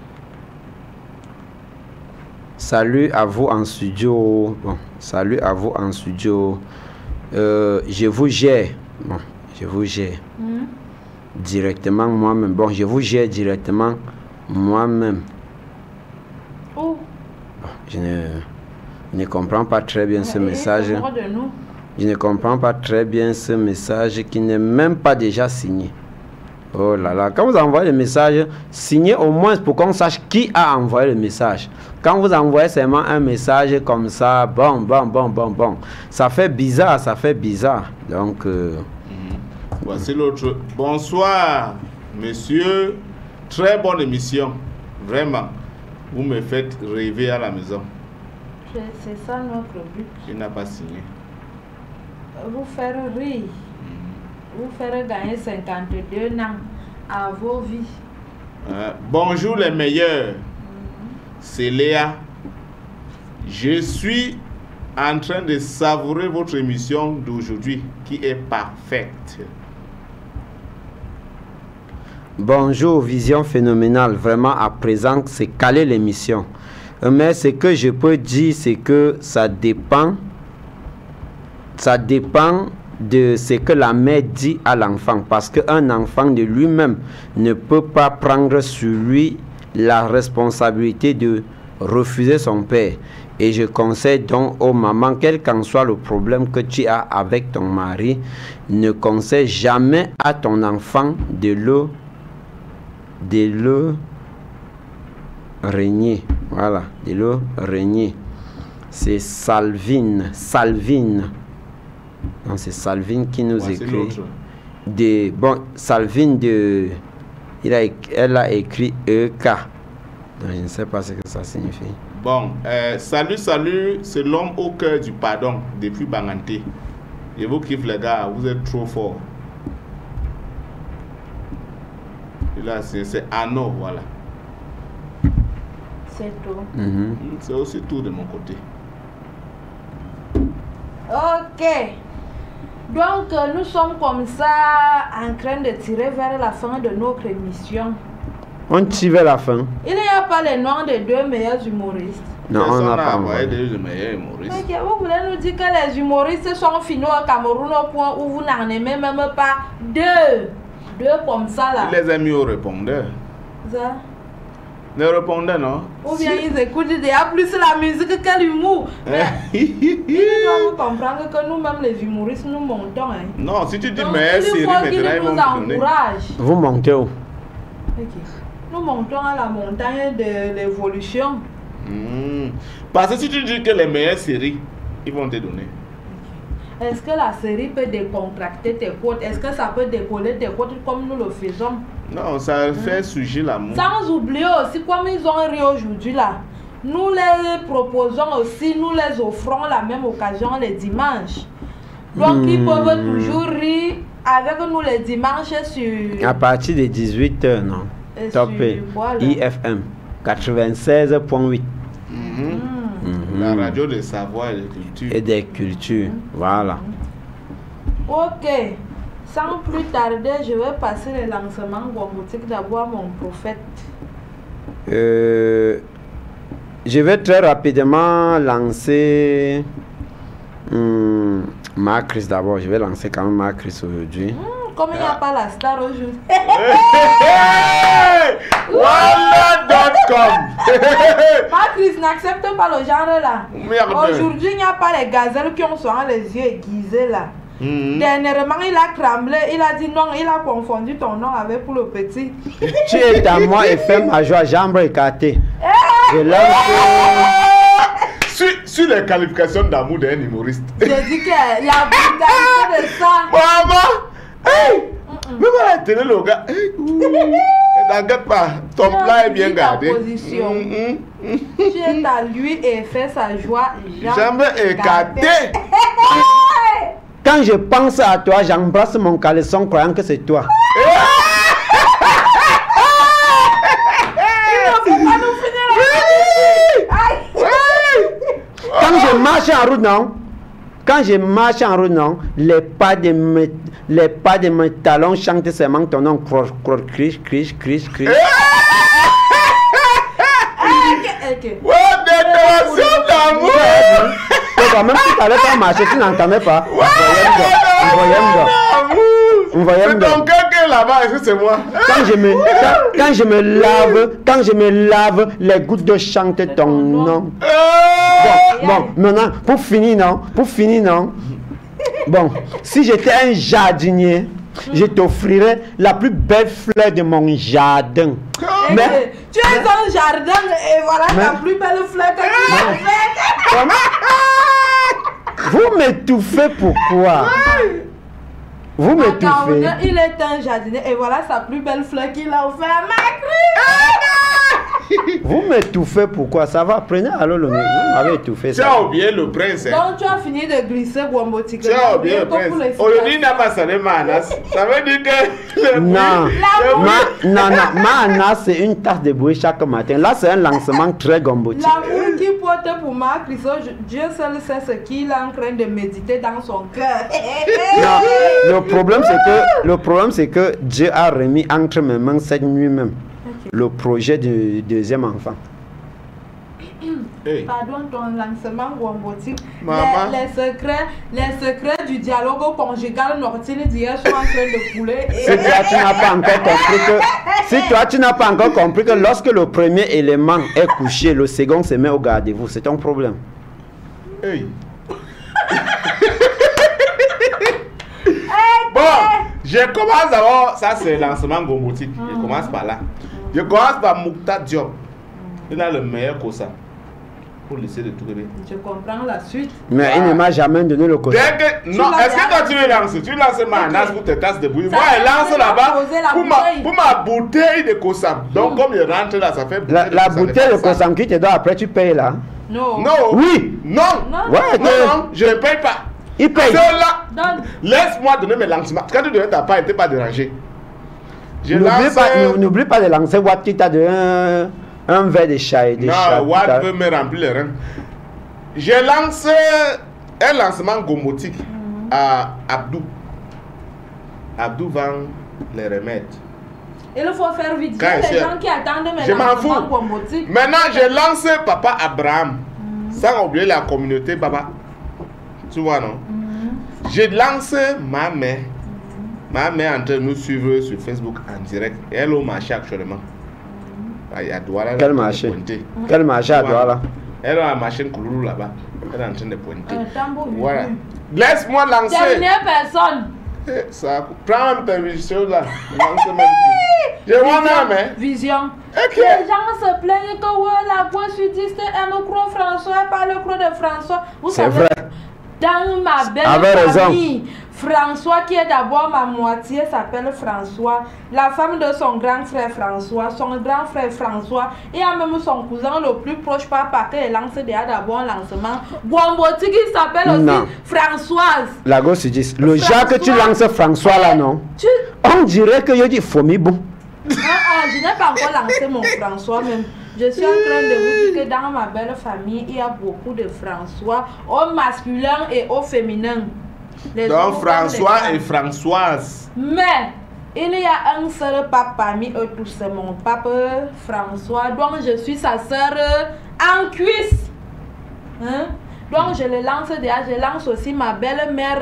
Salut à vous en studio. Bon, salut à vous en studio. Euh, je vous gère. Bon, je vous gère. Mm. Directement moi-même. Bon, je vous gère directement moi-même. Oh. Bon, je ne, je ne comprends pas très bien ce message. Je ne comprends pas très bien ce message qui n'est même pas déjà signé. Oh là là, quand vous envoyez le message, signez au moins pour qu'on sache qui a envoyé le message. Quand vous envoyez seulement un message comme ça, bon, bon, bon, bon, bon, ça fait bizarre, ça fait bizarre. Donc, euh... mmh. Voici l'autre. Bonsoir, monsieur. Très bonne émission. Vraiment. Vous me faites rêver à la maison. C'est ça notre but. Il n'a pas signé. Vous faire rire. Vous faire gagner cinquante-deux ans à vos vies. Euh, bonjour les meilleurs. Mm-hmm. C'est Léa. Je suis en train de savourer votre émission d'aujourd'hui qui est parfaite. Bonjour, vision phénoménale. Vraiment, à présent, c'est calé l'émission. Mais ce que je peux dire, c'est que ça dépend. Ça dépend de ce que la mère dit à l'enfant, parce qu'un enfant de lui-même ne peut pas prendre sur lui la responsabilité de refuser son père. Et je conseille donc aux mamans, quel qu'en soit le problème que tu as avec ton mari, ne conseille jamais à ton enfant de le de le régner. Voilà, de le régner. C'est Salvine, Salvine. C'est Salvine qui nous ouais, écrit. De, bon, Salvine de. Il a, elle a écrit E K. Donc, je ne sais pas ce que ça signifie. Bon, euh, salut, salut, c'est l'homme au cœur du pardon depuis Banganté. Je vous kiffe les gars, vous êtes trop forts. Et là, c'est Anno, voilà. C'est tout. Mm-hmm. C'est aussi tout de mon côté. Ok. Donc, nous sommes comme ça en train de tirer vers la fin de notre émission. On tire vers la fin. Il n'y a pas les noms des deux meilleurs humoristes. Non, on n'a pas envoyé des meilleurs humoristes. Okay, vous voulez nous dire que les humoristes sont finis au Cameroun au point où vous n'en aimez même pas deux. Deux comme ça là. Il les a mis au répondeur. Ça. Ne répondez, non? Ou bien ils écoutent déjà plus la musique que l'humour. Mais ils doivent comprendre que nous-mêmes, les humoristes, nous montons. Hein. Non, si tu dis Donc, meilleure il série, faut qu'ils maintenant ils vont nous me donner. encouragent. Vous montez où? Ok. Nous montons à la montagne de l'évolution. Hmm. Parce que si tu dis que les meilleures séries, ils vont te donner. Est-ce que la série peut décontracter tes côtes? Est-ce que ça peut décoller tes côtes comme nous le faisons? Non, ça fait surgir l'amour. Sans oublier aussi, comme ils ont ri aujourd'hui là, nous les proposons aussi, nous les offrons la même occasion les dimanches. Donc ils peuvent toujours rire avec nous les dimanches sur... À partir de dix-huit heures, non? Et Topé. sur quoi, là? I F M quatre-vingt-seize point huit. Mhm. Mhm. La radio de savoir et de culture. Et des cultures. Voilà. Ok. Sans plus tarder, je vais passer le lancement Gombotique d'abord à mon prophète. Euh, je vais très rapidement lancer hum, Macris d'abord. Je vais lancer quand même Macris aujourd'hui. Hmm, comme il n'y a pas la star aujourd'hui. Hey! Voilà dot com. Macris n'accepte pas le genre là. Merde. Aujourd'hui, il n'y a pas les gazelles qui ont souvent les yeux aiguisés là. Mhm. Dernièrement, il a tremblé, il a dit non, il a confondu ton nom avec pour le petit. Tu es à moi et fais ma joie, jambe écartée. Je lance. Sur, sur les qualifications d'amour d'un humoriste. J'ai dit que la brutalité de ça. Maman! Hey! Même à la télé, le gars. Hey! ouh, T'inquiète pas, ton Non, plat est tu bien dis ta gardé. position. Mhm, mhm. Tu es à lui et fais sa joie. Jambe écartée. Quand je pense à toi, j'embrasse mon caleçon croyant que c'est toi. Quand je marche en route, non? Quand je marche en route, non? Les pas de mes, les pas de mes talons chantent seulement ton nom. Croche, croche, criche, criche, criche, criche. Ouais, déclaration d'amour. Quand même, si tu n'avais pas marché, tu n'entendais pas. Vous voyez, C'est ton cœur qui est là-bas, est-ce que c'est moi? quand je me quand, quand je me lave, quand je me lave, les gouttes d'eau chantent ton nom. Bon, bon, maintenant, pour finir, non? Pour finir, non? Bon, si j'étais un jardinier, je t'offrirais la plus belle fleur de mon jardin. Mais, tu es dans le jardin et voilà Mais- la plus belle fleur que tu as faite. comment? Vous m'étouffez pourquoi? Vous En m'étouffez. Cameroun, il est un jardinier et voilà sa plus belle fleur qu'il a offert à Macri. Vous m'étouffez pourquoi? Ça va, prenez alors le micro. Vous m'avez étouffé Tu ça. as oublié le prince. Hein? Donc tu as fini de glisser Gombotique. Tu as oublié le prince. Aujourd'hui, il n'a pas sonné Manas. Ça veut dire que. le Non, bruit- le bruit- ma, non, non, Mana, c'est une tasse de bruit chaque matin. Là, c'est un lancement très gombotique. L'amour qu'il porte pour Macri, Dieu seul sait ce qu'il est en train de méditer dans son cœur. Non, le problème, c'est que, le problème, c'est que Dieu a remis entre mes mains cette nuit même le projet du deuxième enfant. Hey. Pardon, ton lancement Gombotique. Maman. Les, les secrets, les secrets du dialogue conjugal nocturne d'hier sont en train de couler. Si toi, tu n'as pas encore compris que, si toi, tu n'as pas encore compris que lorsque le premier élément est couché, le second se met au gardez-vous, c'est ton problème. Hey. Bon, je commence d'abord, ça c'est le lancement Gombotique. Je commence par là. Je commence par Moukta Diop. Il a le meilleur Kosa. Pour laisser de tout bébé. Je comprends la suite. Mais il ne m'a jamais donné le côté. Dès que, non, l'as est-ce que toi tu veux lancer? Tu lances ma nasse pour tes tasses de bouillie. Moi, elle lance ça là-bas va poser la pour ma, bouteille. pour ma bouteille de Kosa. Donc, comme il rentre là, ça fait La, la Kosa, bouteille de Kosa. Kosam qui te donne après, tu payes là. Non. Non. Oui. Non. Non. Ouais, Non, que- non, je ne paye pas. il paye. Cela, Donne. laisse-moi donner mes lancements. Quand tu donnais ta part, elle n'était pas dérangée. Je N'oublie lance. pas, n'oublie pas de lancer Watt qui t'a donné un, un verre de chai. De chai, Non, tout Watt à- veut me remplir les reins. Je lance un lancement gomotique à Abdou. Abdou vend les remèdes. Il faut faire vite. Il y Quand a je- les gens qui attendent mes Je m'en lancements fous. Gombotique. Maintenant, je lance Papa Abraham. Sans oublier la communauté, Papa. Tu vois, non? Je lance ma mère. Ma mère est en train de nous suivre sur Facebook en direct. Et elle est au marché actuellement. Ah, il y a Douala. Quel marché? Quel marché à Douala? Elle a un marché Kouloulou là-bas. Elle est en train de pointer. Un tambour. Voilà. Laisse-moi lancer. Dernière personne. Eh, ça, prends même ta vision là. Lance même plus. Je vois même, hein. Vision. Ok. Les gens se plaignent que ouais, la voix sudiste aime Cro François, pas le Cro de François. Vous C'est savez, vrai. dans ma belle Avec famille, François, qui est d'abord ma moitié, s'appelle François. La femme de son grand frère François, son grand frère François, et a même son cousin le plus proche, papa, qui lance déjà d'abord un lancement. Guamboti qui s'appelle aussi Non. Françoise. La gosse dit, le François. Jacques que tu lances François là, non? Tu... On dirait que je dis Fomi bon. Ah, ah, je n'ai pas encore lancé mon François même. Je suis en train de vous dire que dans ma belle famille, il y a beaucoup de François, au masculin et au féminin. Les hommes Donc comme François les et femmes. Françoise. Mais il y a un seul pape parmi eux tous, c'est mon pape François. Donc je suis sa sœur en cuisse. Hein? Donc je le lance déjà, je lance aussi ma belle-mère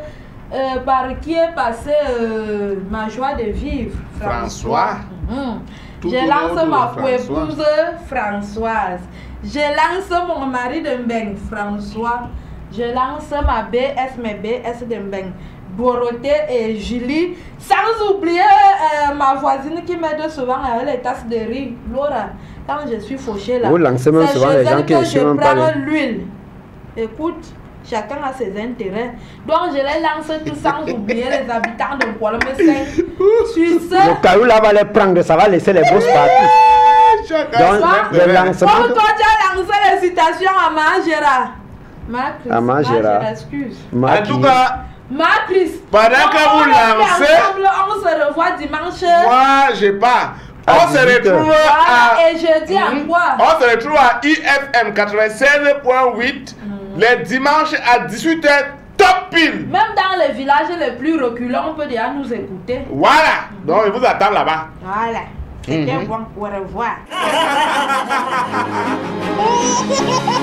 euh, par qui est passée euh, ma joie de vivre. François. Mhm. Tout Je au lance nom de ma François. épouse Françoise. Je lance mon mari de Mbeng, François. Je lance ma B S, mes B S de Mbeng, Dorothée et Julie. Sans oublier euh, ma voisine qui m'aide souvent avec les tasses de riz, Laura. Quand je suis fauchée là, Vous lancez même c'est souvent chez les gens elle qui que ne je suivent même pas prends les- l'huile. Écoute, chacun a ses intérêts. Donc je les lance tous sans oublier les habitants de Kuala-Meseng. Sur ce, Le caillou là va les prendre, ça va laisser les bosses partout. Donc, le lancement. comme toi tu as lancé les citations à Magera. Marcus, À Magera. excuse. En tout cas, Marcus, Pendant que on vous reste lancez- ensemble, on se revoit dimanche. moi, j'ai pas. À On se dix-huit heures. retrouve Voilà, à. et jeudi Mhm. en quoi? On se retrouve à I F M quatre-vingt-seize point huit les dimanches à dix-huit heures, top pile. Même dans les villages les plus reculés, on peut déjà nous écouter. Voilà. Donc, je vous attends là-bas. Voilà. C'était Mhm. bon. Au revoir.